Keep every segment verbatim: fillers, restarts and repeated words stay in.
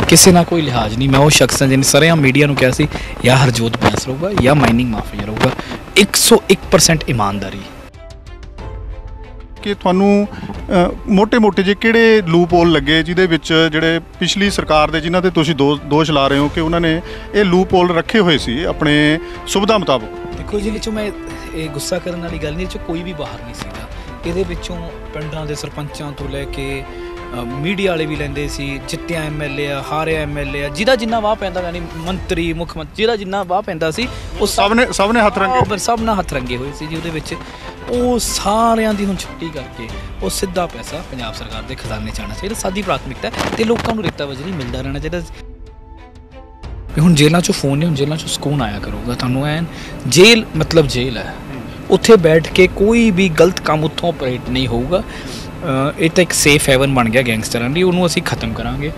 ਕਿਸੇ ਨਾਲ ਕੋਈ ਲਿਹਾਜ਼ ਨਹੀਂ। मैं वो शख्स ਹਾਂ ਜਿਹਨੇ ਸਰੇਆਮ ਮੀਡੀਆ ਨੂੰ ਕਿਹਾ ਸੀ ਜਾਂ ਹਰਜੋਤ ਬੈਂਸ ਰਹੂਗਾ ਜਾਂ ਮਾਈਨਿੰਗ ਮਾਫੀਆ ਰਹੂਗਾ। ਇੱਕ ਸੌ ਇੱਕ परसेंट ईमानदारी। कि ਤੁਹਾਨੂੰ ਮੋٹے ਮੋٹے ਜੇ ਕਿਹੜੇ ਲੂਪ ਹੋਲ ਲੱਗੇ ਜਿਹਦੇ ਵਿੱਚ ਜਿਹੜੇ ਪਿਛਲੀ ਸਰਕਾਰ ਦੇ ਜਿਨ੍ਹਾਂ ਤੇ ਤੁਸੀਂ ਦੋਸ਼ ਲਾ ਰਹੇ ਹੋ ਕਿ ਉਹਨਾਂ ਨੇ ਇਹ ਲੂਪ ਹੋਲ ਰੱਖੇ ਹੋਏ ਸੀ ਆਪਣੇ ਸੁਵਿਧਾ ਮੁਤਾਬਕ? ਦੇਖੋ ਜੀ, ਵਿੱਚੋਂ ਮੈਂ ਇਹ ਗੁੱਸਾ ਕਰਨ ਵਾਲੀ ਗੱਲ ਨਹੀਂ, ਇਹ 'ਚੋਂ ਕੋਈ ਵੀ ਬਾਹਰ ਨਹੀਂ ਸੀਗਾ। ਇਹਦੇ ਵਿੱਚੋਂ ਪਿੰਡਾਂ ਦੇ ਸਰਪੰਚਾਂ ਤੋਂ ਲੈ ਕੇ ਮੀਡੀਆ ਵਾਲੇ ਵੀ ਲੈਂਦੇ ਸੀ, ਜਿੱਤਿਆ ਐਮ ਐਲ ਏ ਆ, ਹਾਰਿਆ ਐਮ ਐਲ ਏ ਆ, ਜਿਹਦਾ ਜਿੰਨਾ ਵਾਹ ਪੈਂਦਾ, ਯਾਨੀ ਮੰਤਰੀ ਮੁੱਖ ਮੰਤਰੀ ਜਿਹਦਾ ਜਿੰਨਾ ਵਾਹ ਪੈਂਦਾ ਸੀ ਉਹ ਸਭ ਨੇ ਸਭ ਨੇ ਹੱਥ ਰੰਗੇ ਸਭ ਨਾਲ ਹੱਥ ਰੰਗੇ ਹੋਏ ਸੀ ਜੀ ਉਹਦੇ ਵਿੱਚ। ਉਹ ਸਾਰਿਆਂ ਦੀ ਹੁਣ ਛੁੱਟੀ ਕਰਕੇ ਉਹ ਸਿੱਧਾ ਪੈਸਾ ਪੰਜਾਬ ਸਰਕਾਰ ਦੇ ਖਜ਼ਾਨੇ 'ਚ ਆਉਣਾ ਚਾਹੀਦਾ, ਸਾਡੀ ਪ੍ਰਾਥਮਿਕਤਾ ਹੈ। ਅਤੇ ਲੋਕਾਂ ਨੂੰ ਰੇਤਾ ਵਜਰੀ ਮਿਲਦਾ ਰਹਿਣਾ ਚਾਹੀਦਾ। ਹੁਣ ਜੇਲ੍ਹਾਂ 'ਚੋਂ ਫੋਨ ਨਹੀਂ, ਹੁਣ ਜੇਲ੍ਹਾਂ 'ਚੋਂ ਸਕੂਨ ਆਇਆ ਕਰੂਗਾ ਤੁਹਾਨੂੰ। ਐਨ ਜੇਲ੍ਹ ਮਤਲਬ ਜੇਲ੍ਹ ਹੈ, ਉੱਥੇ ਬੈਠ ਕੇ ਕੋਈ ਵੀ ਗਲਤ ਕੰਮ ਉੱਥੋਂ ਆਪਰੇਟ ਨਹੀਂ ਹੋਊਗਾ। ਇਹ ਤਾਂ ਇੱਕ ਸੇਫ ਹੈਵਨ ਬਣ ਗਿਆ ਗੈਂਗਸਟਰਾਂ ਲਈ, ਉਹਨੂੰ ਅਸੀਂ ਖਤਮ ਕਰਾਂਗੇ।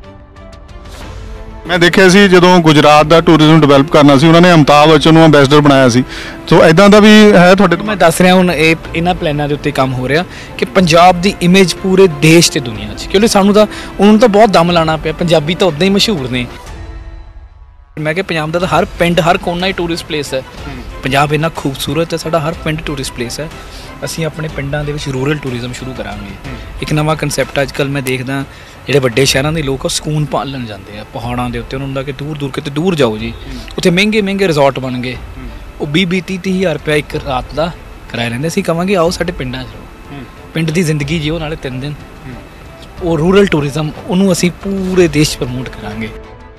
ਮੈਂ ਦੇਖਿਆ ਸੀ ਜਦੋਂ ਗੁਜਰਾਤ ਦਾ ਟੂਰਿਜ਼ਮ ਡਿਵੈਲਪ ਕਰਨਾ ਸੀ ਉਹਨਾਂ ਨੇ ਅਮਿਤਾਭ ਬੱਚਨ ਨੂੰ ਅੰਬੈਸਡਰ ਬਣਾਇਆ ਸੀ, ਸੋ ਇਦਾਂ ਦਾ ਵੀ ਹੈ ਤੁਹਾਡੇ? ਮੈਂ ਦੱਸ ਰਿਹਾ ਹੁਣ ਇਹ ਇਹਨਾਂ ਪਲਾਨਾਂ ਦੇ ਉੱਤੇ ਕੰਮ ਹੋ ਰਿਹਾ ਕਿ ਪੰਜਾਬ ਦੀ ਇਮੇਜ ਪੂਰੇ ਦੇਸ਼ ਤੇ ਦੁਨੀਆ 'ਚ, ਕਿਉਂਕਿ ਸਾਨੂੰ ਤਾਂ ਉਹਨਾਂ ਨੂੰ ਤਾਂ ਬਹੁਤ ਦਮ ਲਾਉਣਾ ਪਿਆ। ਪੰਜਾਬੀ ਤਾਂ ਉੱਦਾਂ ਹੀ ਮਸ਼ਹੂਰ ਨੇ। ਮੈਂ ਕਿਹਾ ਪੰਜਾਬ ਦਾ ਤਾਂ ਹਰ ਪਿੰਡ ਹਰ ਕੋਨਾ ਹੀ ਟੂਰਿਸਟ ਪਲੇਸ ਹੈ। ਪੰਜਾਬ ਇੰਨਾ ਖੂਬਸੂਰਤ ਹੈ, ਸਾਡਾ ਹਰ ਪਿੰਡ ਟੂਰਿਸਟ ਪਲੇਸ ਹੈ। ਅਸੀਂ ਆਪਣੇ ਪਿੰਡਾਂ ਦੇ ਵਿੱਚ ਰੂਰਲ ਟੂਰਿਜ਼ਮ ਸ਼ੁਰੂ ਕਰਾਂਗੇ। ਇੱਕ ਨਵਾਂ ਕਨਸੈਪਟ ਅੱਜ ਕੱਲ੍ਹ ਮੈਂ ਦੇਖਦਾ, ਜਿਹੜੇ ਵੱਡੇ ਸ਼ਹਿਰਾਂ ਦੇ ਲੋਕ ਆ ਸਕੂਨ ਭਾਲਣ ਜਾਂਦੇ ਆ ਪਹਾੜਾਂ ਦੇ ਉੱਤੇ। ਉਹਨਾਂ ਨੂੰ ਹੁੰਦਾ ਕਿ ਦੂਰ ਦੂਰ ਕਿਤੇ ਦੂਰ ਜਾਓ ਜੀ, ਉੱਥੇ ਮਹਿੰਗੇ ਮਹਿੰਗੇ ਰਿਜ਼ੋਰਟ ਬਣ ਗਏ, ਉਹ ਵੀਹ ਵੀਹ ਤੀਹ ਤੀਹ ਹਜ਼ਾਰ ਰੁਪਇਆ ਇੱਕ ਰਾਤ ਦਾ ਕਿਰਾਇਆ ਲੈਂਦੇ। ਅਸੀਂ ਕਹਾਂਗੇ ਆਓ ਸਾਡੇ ਪਿੰਡਾਂ 'ਚ ਰਹੋ, ਪਿੰਡ ਦੀ ਜ਼ਿੰਦਗੀ ਜੀਓ, ਨਾਲੇ ਤਿੰਨ ਦਿਨ। ਉਹ ਰੂਰਲ ਟੂਰਿਜ਼ਮ ਉਹਨੂੰ ਅਸੀਂ ਪੂਰੇ ਦੇਸ਼ 'ਚ ਪ੍ਰਮੋਟ ਕਰਾਂਗੇ।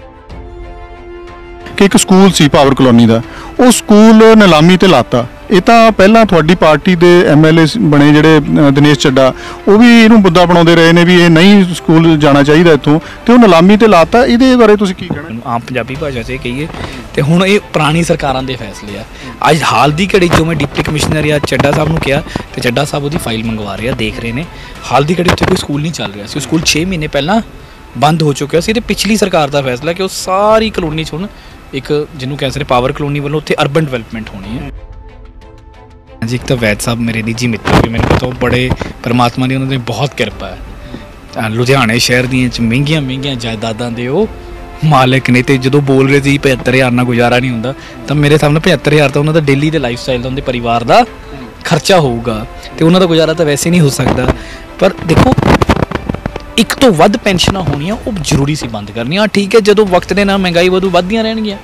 ਕਿ ਇੱਕ ਸਕੂਲ ਸੀ ਪਾਵਰ ਕਲੋਨੀ ਦਾ, ਉਹ ਸਕੂਲ ਨਿਲਾਮੀ ਤੇ ਲਾਤਾ। ਇਹ ਤਾਂ ਪਹਿਲਾਂ ਤੁਹਾਡੀ ਪਾਰਟੀ ਦੇ ਐਮ ਐਲ ਏ ਬਣੇ ਜਿਹੜੇ ਦਿਨੇਸ਼ ਚੱਡਾ, ਉਹ ਵੀ ਇਹਨੂੰ ਮੁੱਦਾ ਬਣਾਉਂਦੇ ਰਹੇ ਨੇ ਵੀ ਇਹ ਨਹੀਂ ਸਕੂਲ ਜਾਣਾ ਚਾਹੀਦਾ ਇੱਥੋਂ, ਤੇ ਉਹ ਨਿਲਾਮੀ ਤੇ ਲਾਤਾ। ਇਹਦੇ ਬਾਰੇ ਤੁਸੀਂ ਕੀ ਕਹਿਣਾ? ਆਮ ਪੰਜਾਬੀ ਭਾਸ਼ਾ 'ਚ ਕਹੀਏ ਤੇ ਹੁਣ ਇਹ ਪੁਰਾਣੀ ਸਰਕਾਰਾਂ ਦੇ ਫੈਸਲੇ ਆ। ਅੱਜ ਹਾਲ ਦੀ ਘੜੀ 'ਚੋਂ ਮੈਂ ਡਿਪਟੀ ਕਮਿਸ਼ਨਰ ਜਾਂ ਚੱਡਾ ਸਾਹਿਬ ਨੂੰ ਕਿਹਾ ਤੇ ਚੱਡਾ ਸਾਹਿਬ ਉਹਦੀ ਫਾਈਲ ਮੰਗਵਾ ਰਹੇ ਆ, ਦੇਖ ਰਹੇ ਨੇ। ਹਾਲ ਦੀ ਘੜੀ ਉੱਥੇ ਕੋਈ ਸਕੂਲ ਨਹੀਂ ਚੱਲ ਰਿਹਾ ਸੀ, ਉਹ ਸਕੂਲ ਛੇ ਮਹੀਨੇ ਪਹਿਲਾਂ ਬੰਦ ਹੋ ਚੁੱਕਿਆ ਸੀ। ਤੇ ਪਿਛਲੀ ਸਰਕਾਰ ਦਾ ਫੈਸਲਾ ਕਿ ਉਹ ਸਾਰੀ ਕਲੋਨੀ 'ਚ ਹੁਣ ਇੱਕ ਜਿਹਨੂੰ ਕਹਿ ਸਕਦੇ ਪਾਵਰ ਕਲੋਨੀ ਵੱਲੋਂ ਉੱਥੇ ਅਰਬਨ ਡਿਵੈਲਪਮੈਂਟ ਹੋਣੀ ਹੈ। ਜੀ ਇੱਕ ਤਾਂ ਵੈਦ ਸਾਹਿਬ ਮੇਰੇ ਨਿੱਜੀ ਮਿੱਤਰ ਵੀ, ਮੈਨੂੰ ਪਤਾ ਉਹ ਬੜੇ ਪਰਮਾਤਮਾ ਦੀ ਉਹਨਾਂ ਦੀ ਬਹੁਤ ਕਿਰਪਾ ਹੈ। ਲੁਧਿਆਣੇ ਸ਼ਹਿਰ ਦੀਆਂ 'ਚ ਮਹਿੰਗੀਆਂ ਮਹਿੰਗੀਆਂ ਜਾਇਦਾਦਾਂ ਦੇ ਉਹ ਮਾਲਕ ਨੇ। ਅਤੇ ਜਦੋਂ ਬੋਲ ਰਹੇ ਸੀ ਪਝੱਤਰ ਹਜ਼ਾਰ ਨਾਲ ਗੁਜ਼ਾਰਾ ਨਹੀਂ ਹੁੰਦਾ, ਤਾਂ ਮੇਰੇ ਸਾਹਮਣੇ ਪਝੱਤਰ ਹਜ਼ਾਰ ਤਾਂ ਉਹਨਾਂ ਦਾ ਡੇਲੀ ਦੇ ਲਾਈਫ ਸਟਾਈਲ ਦਾ, ਉਹਦੇ ਪਰਿਵਾਰ ਦਾ ਖਰਚਾ ਹੋਊਗਾ, ਅਤੇ ਉਹਨਾਂ ਦਾ ਗੁਜ਼ਾਰਾ ਤਾਂ ਵੈਸੇ ਨਹੀਂ ਹੋ ਸਕਦਾ। ਪਰ ਦੇਖੋ, ਇੱਕ ਤੋਂ ਵੱਧ ਪੈਨਸ਼ਨਾਂ ਹੋਣੀਆਂ ਉਹ ਜ਼ਰੂਰੀ ਸੀ ਬੰਦ ਕਰਨੀਆਂ। ਠੀਕ ਹੈ, ਜਦੋਂ ਵਕਤ ਦੇ ਨਾਲ ਮਹਿੰਗਾਈ ਵਧੂ ਵੱਧਦੀਆਂ ਰਹਿਣਗੀਆਂ।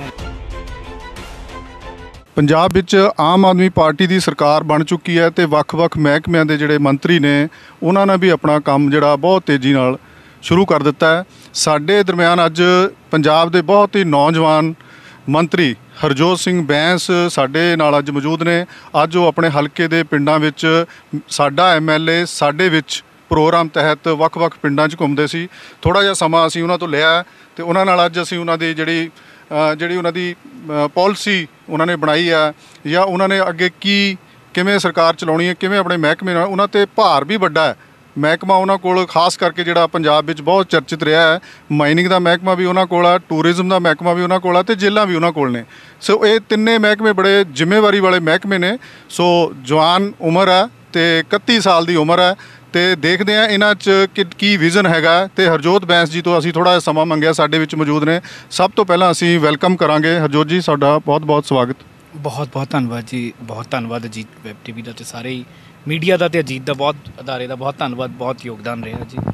ਪੰਜਾਬ ਵਿੱਚ ਆਮ ਆਦਮੀ ਪਾਰਟੀ ਦੀ ਸਰਕਾਰ ਬਣ ਚੁੱਕੀ ਹੈ ਅਤੇ ਵੱਖ-ਵੱਖ ਮਹਿਕਮਿਆਂ ਦੇ ਜਿਹੜੇ ਮੰਤਰੀ ਨੇ ਉਹਨਾਂ ਨੇ ਵੀ ਆਪਣਾ ਕੰਮ ਜਿਹੜਾ ਬਹੁਤ ਤੇਜ਼ੀ ਨਾਲ ਸ਼ੁਰੂ ਕਰ ਦਿੱਤਾ ਹੈ। ਸਾਡੇ ਦਰਮਿਆਨ ਅੱਜ ਪੰਜਾਬ ਦੇ ਬਹੁਤ ਹੀ ਨੌਜਵਾਨ ਮੰਤਰੀ ਹਰਜੋਤ ਸਿੰਘ ਬੈਂਸ ਸਾਡੇ ਨਾਲ ਅੱਜ ਮੌਜੂਦ ਨੇ। ਅੱਜ ਉਹ ਆਪਣੇ ਹਲਕੇ ਦੇ ਪਿੰਡਾਂ ਵਿੱਚ ਸਾਡਾ ਐਮ ਐਲ ਏ ਸਾਡੇ ਵਿੱਚ ਪ੍ਰੋਗਰਾਮ ਤਹਿਤ ਵੱਖ-ਵੱਖ ਪਿੰਡਾਂ 'ਚ ਘੁੰਮਦੇ ਸੀ। ਥੋੜ੍ਹਾ ਜਿਹਾ ਸਮਾਂ ਅਸੀਂ ਉਹਨਾਂ ਤੋਂ ਲਿਆ ਅਤੇ ਉਹਨਾਂ ਨਾਲ ਅੱਜ ਅਸੀਂ ਉਹਨਾਂ ਦੀ ਜਿਹੜੀ ਜਿਹੜੀ ਉਹਨਾਂ ਦੀ ਪੋਲਿਸੀ ਉਹਨਾਂ ਨੇ ਬਣਾਈ ਹੈ ਜਾਂ ਉਹਨਾਂ ਨੇ ਅੱਗੇ ਕੀ ਕਿਵੇਂ ਸਰਕਾਰ ਚਲਾਉਣੀ ਹੈ, ਕਿਵੇਂ ਆਪਣੇ ਮਹਿਕਮੇ ਨਾਲ, ਉਹਨਾਂ 'ਤੇ ਭਾਰ ਵੀ ਵੱਡਾ ਹੈ। ਮਹਿਕਮਾ ਉਹਨਾਂ ਕੋਲ ਖਾਸ ਕਰਕੇ ਜਿਹੜਾ ਪੰਜਾਬ ਵਿੱਚ ਬਹੁਤ ਚਰਚਿਤ ਰਿਹਾ ਹੈ, ਮਾਈਨਿੰਗ ਦਾ ਮਹਿਕਮਾ ਵੀ ਉਹਨਾਂ ਕੋਲ ਆ, ਟੂਰਿਜ਼ਮ ਦਾ ਮਹਿਕਮਾ ਵੀ ਉਹਨਾਂ ਕੋਲ ਆ ਅਤੇ ਜੇਲ੍ਹਾਂ ਵੀ ਉਹਨਾਂ ਕੋਲ ਨੇ। ਸੋ ਇਹ ਤਿੰਨੇ ਮਹਿਕਮੇ ਬੜੇ ਜ਼ਿੰਮੇਵਾਰੀ ਵਾਲੇ ਮਹਿਕਮੇ ਨੇ। ਸੋ ਜਵਾਨ ਉਮਰ ਹੈ ਅਤੇ ਇਕੱਤੀ ਸਾਲ ਦੀ ਉਮਰ ਹੈ, ਅਤੇ ਦੇਖਦੇ ਹਾਂ ਇਹਨਾਂ 'ਚ ਕਿ ਕੀ ਵਿਜ਼ਨ ਹੈਗਾ। ਅਤੇ ਹਰਜੋਤ ਬੈਂਸ ਜੀ ਤੋਂ ਅਸੀਂ ਥੋੜ੍ਹਾ ਜਿਹਾ ਸਮਾਂ ਮੰਗਿਆ, ਸਾਡੇ ਵਿੱਚ ਮੌਜੂਦ ਨੇ। ਸਭ ਤੋਂ ਪਹਿਲਾਂ ਅਸੀਂ ਵੈਲਕਮ ਕਰਾਂਗੇ ਹਰਜੋਤ ਜੀ, ਸਾਡਾ ਬਹੁਤ ਬਹੁਤ ਸਵਾਗਤ। ਬਹੁਤ ਬਹੁਤ ਧੰਨਵਾਦ ਜੀ, ਬਹੁਤ ਧੰਨਵਾਦ ਅਜੀਤ ਵੈਬ ਟੀ ਵੀ ਦਾ ਅਤੇ ਸਾਰੇ ਹੀ ਮੀਡੀਆ ਦਾ ਅਤੇ ਅਜੀਤ ਦਾ ਬਹੁਤ ਅਦਾਰੇ ਦਾ ਬਹੁਤ ਧੰਨਵਾਦ, ਬਹੁਤ ਯੋਗਦਾਨ ਰਿਹਾ ਜੀ।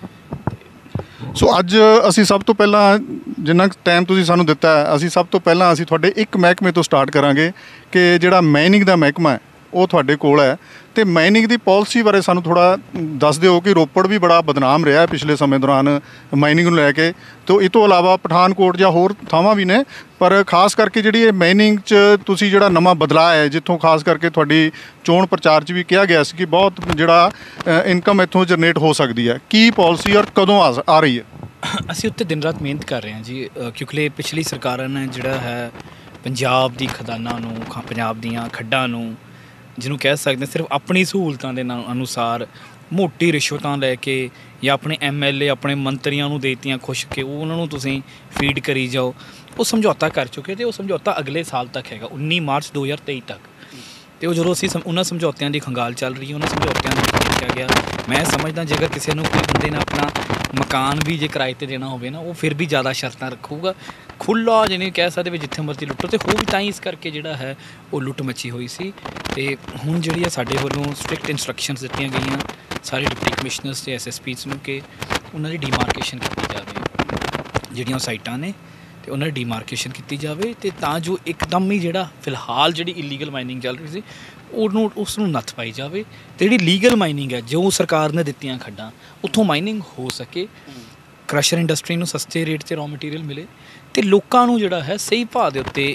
ਸੋ ਅੱਜ ਅਸੀਂ ਸਭ ਤੋਂ ਪਹਿਲਾਂ ਜਿੰਨਾ ਟਾਈਮ ਤੁਸੀਂ ਸਾਨੂੰ ਦਿੱਤਾ ਹੈ, ਅਸੀਂ ਸਭ ਤੋਂ ਪਹਿਲਾਂ ਅਸੀਂ ਤੁਹਾਡੇ ਇੱਕ ਮਹਿਕਮੇ ਤੋਂ ਸਟਾਰਟ ਕਰਾਂਗੇ ਕਿ ਜਿਹੜਾ ਮਾਈਨਿੰਗ ਦਾ ਮਹਿਕਮਾ ਹੈ ਉਹ ਤੁਹਾਡੇ ਕੋਲ ਹੈ, ਅਤੇ ਮਾਈਨਿੰਗ ਦੀ ਪੋਲਿਸੀ ਬਾਰੇ ਸਾਨੂੰ ਥੋੜ੍ਹਾ ਦੱਸ ਦਿਓ ਕਿ ਰੋਪੜ ਵੀ ਬੜਾ ਬਦਨਾਮ ਰਿਹਾ ਪਿਛਲੇ ਸਮੇਂ ਦੌਰਾਨ ਮਾਈਨਿੰਗ ਨੂੰ ਲੈ ਕੇ। ਤੋ ਇਹ ਤੋਂ ਇਲਾਵਾ ਪਠਾਨਕੋਟ ਜਾਂ ਹੋਰ ਥਾਵਾਂ ਵੀ ਨੇ, ਪਰ ਖਾਸ ਕਰਕੇ ਜਿਹੜੀ ਇਹ ਮਾਈਨਿੰਗ 'ਚ ਤੁਸੀਂ ਜਿਹੜਾ ਨਵਾਂ ਬਦਲਾਅ ਹੈ, ਜਿੱਥੋਂ ਖਾਸ ਕਰਕੇ ਤੁਹਾਡੀ ਚੋਣ ਪ੍ਰਚਾਰ 'ਚ ਵੀ ਕਿਹਾ ਗਿਆ ਸੀ ਕਿ ਬਹੁਤ ਜਿਹੜਾ ਇਨਕਮ ਇੱਥੋਂ ਜਨਰੇਟ ਹੋ ਸਕਦੀ ਹੈ, ਕੀ ਪੋਲਿਸੀ ਔਰ ਕਦੋਂ ਆ ਆ ਰਹੀ ਹੈ? ਅਸੀਂ ਉੱਤੇ ਦਿਨ ਰਾਤ ਮਿਹਨਤ ਕਰ ਰਹੇ ਹਾਂ ਜੀ, ਕਿਉਂਕਿ ਪਿਛਲੀ ਸਰਕਾਰਾਂ ਨੇ ਜਿਹੜਾ ਹੈ ਪੰਜਾਬ ਦੀ ਖਦਾਨਾਂ ਨੂੰ, ਪੰਜਾਬ ਦੀਆਂ ਖੱਡਾਂ ਨੂੰ, ਜਿਹਨੂੰ ਕਹਿ ਸਕਦੇ ਸਿਰਫ ਆਪਣੀ ਸਹੂਲਤਾਂ ਦੇ ਨਾਲ ਅਨੁਸਾਰ ਮੋਟੀ ਰਿਸ਼ਵਤਾਂ ਲੈ ਕੇ ਜਾਂ ਆਪਣੇ ਐਮ ਐਲ ਏ ਆਪਣੇ ਮੰਤਰੀਆਂ ਨੂੰ ਦੇ ਦਿੱਤੀਆਂ ਖੁਸ਼ ਕੇ ਉਹ ਉਹਨਾਂ ਨੂੰ ਤੁਸੀਂ ਫੀਡ ਕਰੀ ਜਾਓ। ਉਹ ਸਮਝੌਤਾ ਕਰ ਚੁੱਕੇ ਅਤੇ ਉਹ ਸਮਝੌਤਾ ਅਗਲੇ ਸਾਲ ਤੱਕ ਹੈਗਾ, ਉੱਨੀ ਮਾਰਚ ਦੋ ਹਜ਼ਾਰ ਤੇਈ ਤੱਕ। ਅਤੇ ਉਹ ਜਦੋਂ ਅਸੀਂ ਉਹਨਾਂ ਸਮਝੌਤਿਆਂ ਦੀ ਖੰਗਾਲ ਚੱਲ ਰਹੀ ਹੈ, ਉਹਨਾਂ ਸਮਝੌਤਿਆਂ ਨੂੰ ਦੇਖਿਆ ਗਿਆ। ਮੈਂ ਸਮਝਦਾ ਜੇਕਰ ਕਿਸੇ ਨੂੰ ਕੋਈ ਬੰਦੇ ਨੇ ਆਪਣਾ ਮਕਾਨ ਵੀ ਜੇ ਕਿਰਾਏ 'ਤੇ ਦੇਣਾ ਹੋਵੇ ਨਾ ਉਹ ਫਿਰ ਵੀ ਜ਼ਿਆਦਾ ਸ਼ਰਤਾਂ ਰੱਖੂਗਾ। ਖੁੱਲ੍ਹਾ ਜਿਹਨੇ ਕਹਿ ਸਕਦੇ ਵੀ ਜਿੱਥੇ ਮਰਜ਼ੀ ਲੁੱਟੋ, ਅਤੇ ਹੋ ਵੀ ਤਾਂ ਹੀ ਇਸ ਕਰਕੇ ਜਿਹੜਾ ਹੈ ਉਹ ਲੁੱਟ ਮੱਚੀ ਹੋਈ ਸੀ। ਅਤੇ ਹੁਣ ਜਿਹੜੀ ਆ ਸਾਡੇ ਵੱਲੋਂ ਸਟ੍ਰਿਕਟ ਇੰਸਟਰਕਸ਼ਨਸ ਦਿੱਤੀਆਂ ਗਈਆਂ ਸਾਰੇ ਡਿਪਟੀ ਕਮਿਸ਼ਨਰਸ ਅਤੇ ਐਸ ਐਸ ਪੀਜ਼ ਨੂੰ ਕਿ ਉਹਨਾਂ ਦੀ ਡੀਮਾਰਕੇਸ਼ਨ ਕੀਤੀ ਜਾਵੇ ਜਿਹੜੀਆਂ ਸਾਈਟਾਂ ਨੇ, ਅਤੇ ਉਹਨਾਂ ਦੀ ਡੀਮਾਰਕੇਸ਼ਨ ਕੀਤੀ ਜਾਵੇ, ਅਤੇ ਤਾਂ ਜੋ ਇੱਕਦਮ ਹੀ ਜਿਹੜਾ ਫਿਲਹਾਲ ਜਿਹੜੀ ਇਲੀਗਲ ਮਾਈਨਿੰਗ ਚੱਲ ਰਹੀ ਸੀ ਉਹਨੂੰ ਉਸ ਨੂੰ ਨੱਥ ਪਾਈ ਜਾਵੇ, ਅਤੇ ਜਿਹੜੀ ਲੀਗਲ ਮਾਈਨਿੰਗ ਹੈ ਜੋ ਸਰਕਾਰ ਨੇ ਦਿੱਤੀਆਂ ਖੱਡਾਂ ਉੱਥੋਂ ਮਾਈਨਿੰਗ ਹੋ ਸਕੇ, ਕ੍ਰਸ਼ਰ ਇੰਡਸਟਰੀ ਨੂੰ ਸਸਤੇ ਰੇਟ 'ਤੇ ਰॉ ਮਟੀਰੀਅਲ ਮਿਲੇ, ਅਤੇ ਲੋਕਾਂ ਨੂੰ ਜਿਹੜਾ ਹੈ ਸਹੀ ਭਾਅ ਦੇ ਉੱਤੇ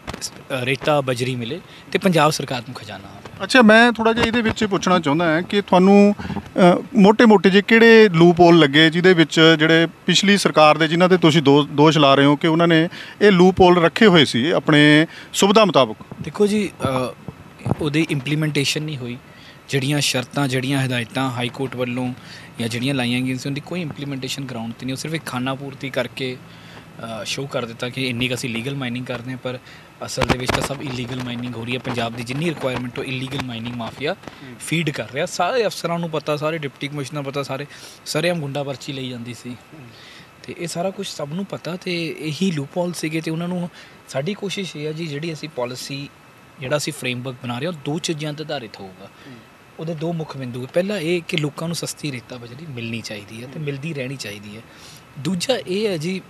ਰੇਤਾ ਬਜਰੀ ਮਿਲੇ, ਅਤੇ ਪੰਜਾਬ ਸਰਕਾਰ ਨੂੰ ਖਜ਼ਾਨਾ ਆਵੇ। ਅੱਛਾ, ਮੈਂ ਥੋੜ੍ਹਾ ਜਿਹਾ ਇਹਦੇ ਵਿੱਚ ਪੁੱਛਣਾ ਚਾਹੁੰਦਾ ਹਾਂ ਕਿ ਤੁਹਾਨੂੰ ਮੋਟੇ ਮੋਟੇ ਜਿਹੇ ਕਿਹੜੇ ਲੂਪ ਹੋਲ ਲੱਗੇ ਜਿਹਦੇ ਵਿੱਚ ਜਿਹੜੇ ਪਿਛਲੀ ਸਰਕਾਰ ਦੇ ਜਿਨ੍ਹਾਂ 'ਤੇ ਤੁਸੀਂ ਦੋ ਦੋਸ਼ ਲਾ ਰਹੇ ਹੋ ਕਿ ਉਹਨਾਂ ਨੇ ਇਹ ਲੂਪ ਹੋਲ ਰੱਖੇ ਹੋਏ ਸੀ ਆਪਣੇ ਸੁਵਿਧਾ ਮੁਤਾਬਕ? ਦੇਖੋ ਜੀ, ਉਹਦੀ ਇੰਪਲੀਮੈਂਟੇਸ਼ਨ ਨਹੀਂ ਹੋਈ। ਜਿਹੜੀਆਂ ਸ਼ਰਤਾਂ ਜਿਹੜੀਆਂ ਹਦਾਇਤਾਂ ਹਾਈ ਕੋਰਟ ਵੱਲੋਂ ਜਾਂ ਜਿਹੜੀਆਂ ਲਾਈਆਂ ਗਈਆਂ ਸੀ ਉਹਦੀ ਕੋਈ ਇੰਪਲੀਮੈਂਟੇਸ਼ਨ ਗਰਾਊਂਡ 'ਤੇ ਨਹੀਂ। ਉਹ ਸਿਰਫ ਇੱਕ ਖਾਨਾ ਪੂਰਤੀ ਕਰਕੇ ਸ਼ੋਅ ਕਰ ਦਿੱਤਾ ਕਿ ਇੰਨੀ ਕੁ ਅਸੀਂ ਲੀਗਲ ਮਾਈਨਿੰਗ ਕਰਦੇ ਹਾਂ, ਪਰ ਅਸਲ ਦੇ ਵਿੱਚ ਤਾਂ ਸਭ ਇਲੀਗਲ ਮਾਈਨਿੰਗ ਹੋ ਰਹੀ ਹੈ। ਪੰਜਾਬ ਦੀ ਜਿੰਨੀ ਰਿਕੁਆਇਰਮੈਂਟ ਉਹ ਇਲੀਗਲ ਮਾਈਨਿੰਗ ਮਾਫੀਆ ਫੀਡ ਕਰ ਰਿਹਾ। ਸਾਰੇ ਅਫਸਰਾਂ ਨੂੰ ਪਤਾ, ਸਾਰੇ ਡਿਪਟੀ ਕਮਿਸ਼ਨਰ ਪਤਾ, ਸਾਰੇ ਸਰੇਆਮ ਗੁੰਡਾ ਪਰਚੀ ਲਈ ਜਾਂਦੀ ਸੀ, ਅਤੇ ਇਹ ਸਾਰਾ ਕੁਛ ਸਭ ਨੂੰ ਪਤਾ, ਅਤੇ ਇਹੀ ਲੂਪਹੋਲ ਸੀਗੇ। ਅਤੇ ਉਹਨਾਂ ਨੂੰ ਸਾਡੀ ਕੋਸ਼ਿਸ਼ ਇਹ ਹੈ ਜੀ, ਜਿਹੜੀ ਅਸੀਂ ਪੋਲਿਸੀ ਜਿਹੜਾ ਅਸੀਂ ਫਰੇਮਵਰਕ ਬਣਾ ਰਹੇ ਹਾਂ ਉਹ ਦੋ ਚੀਜ਼ਾਂ 'ਤੇ ਆਧਾਰਿਤ ਹੋਊਗਾ। ਉਹਦੇ ਦੋ ਮੁੱਖ ਬਿੰਦੂ ਹੈ। ਪਹਿਲਾ ਇਹ ਕਿ ਲੋਕਾਂ ਨੂੰ ਸਸਤੀ ਰੇਤਾ ਬਜਰੀ ਮਿਲਣੀ ਚਾਹੀਦੀ ਹੈ ਅਤੇ ਮਿਲਦੀ ਰਹਿਣੀ ਚਾਹੀਦੀ ਹੈ। ਦੂਜਾ ਇਹ ਹੈ ਜੀ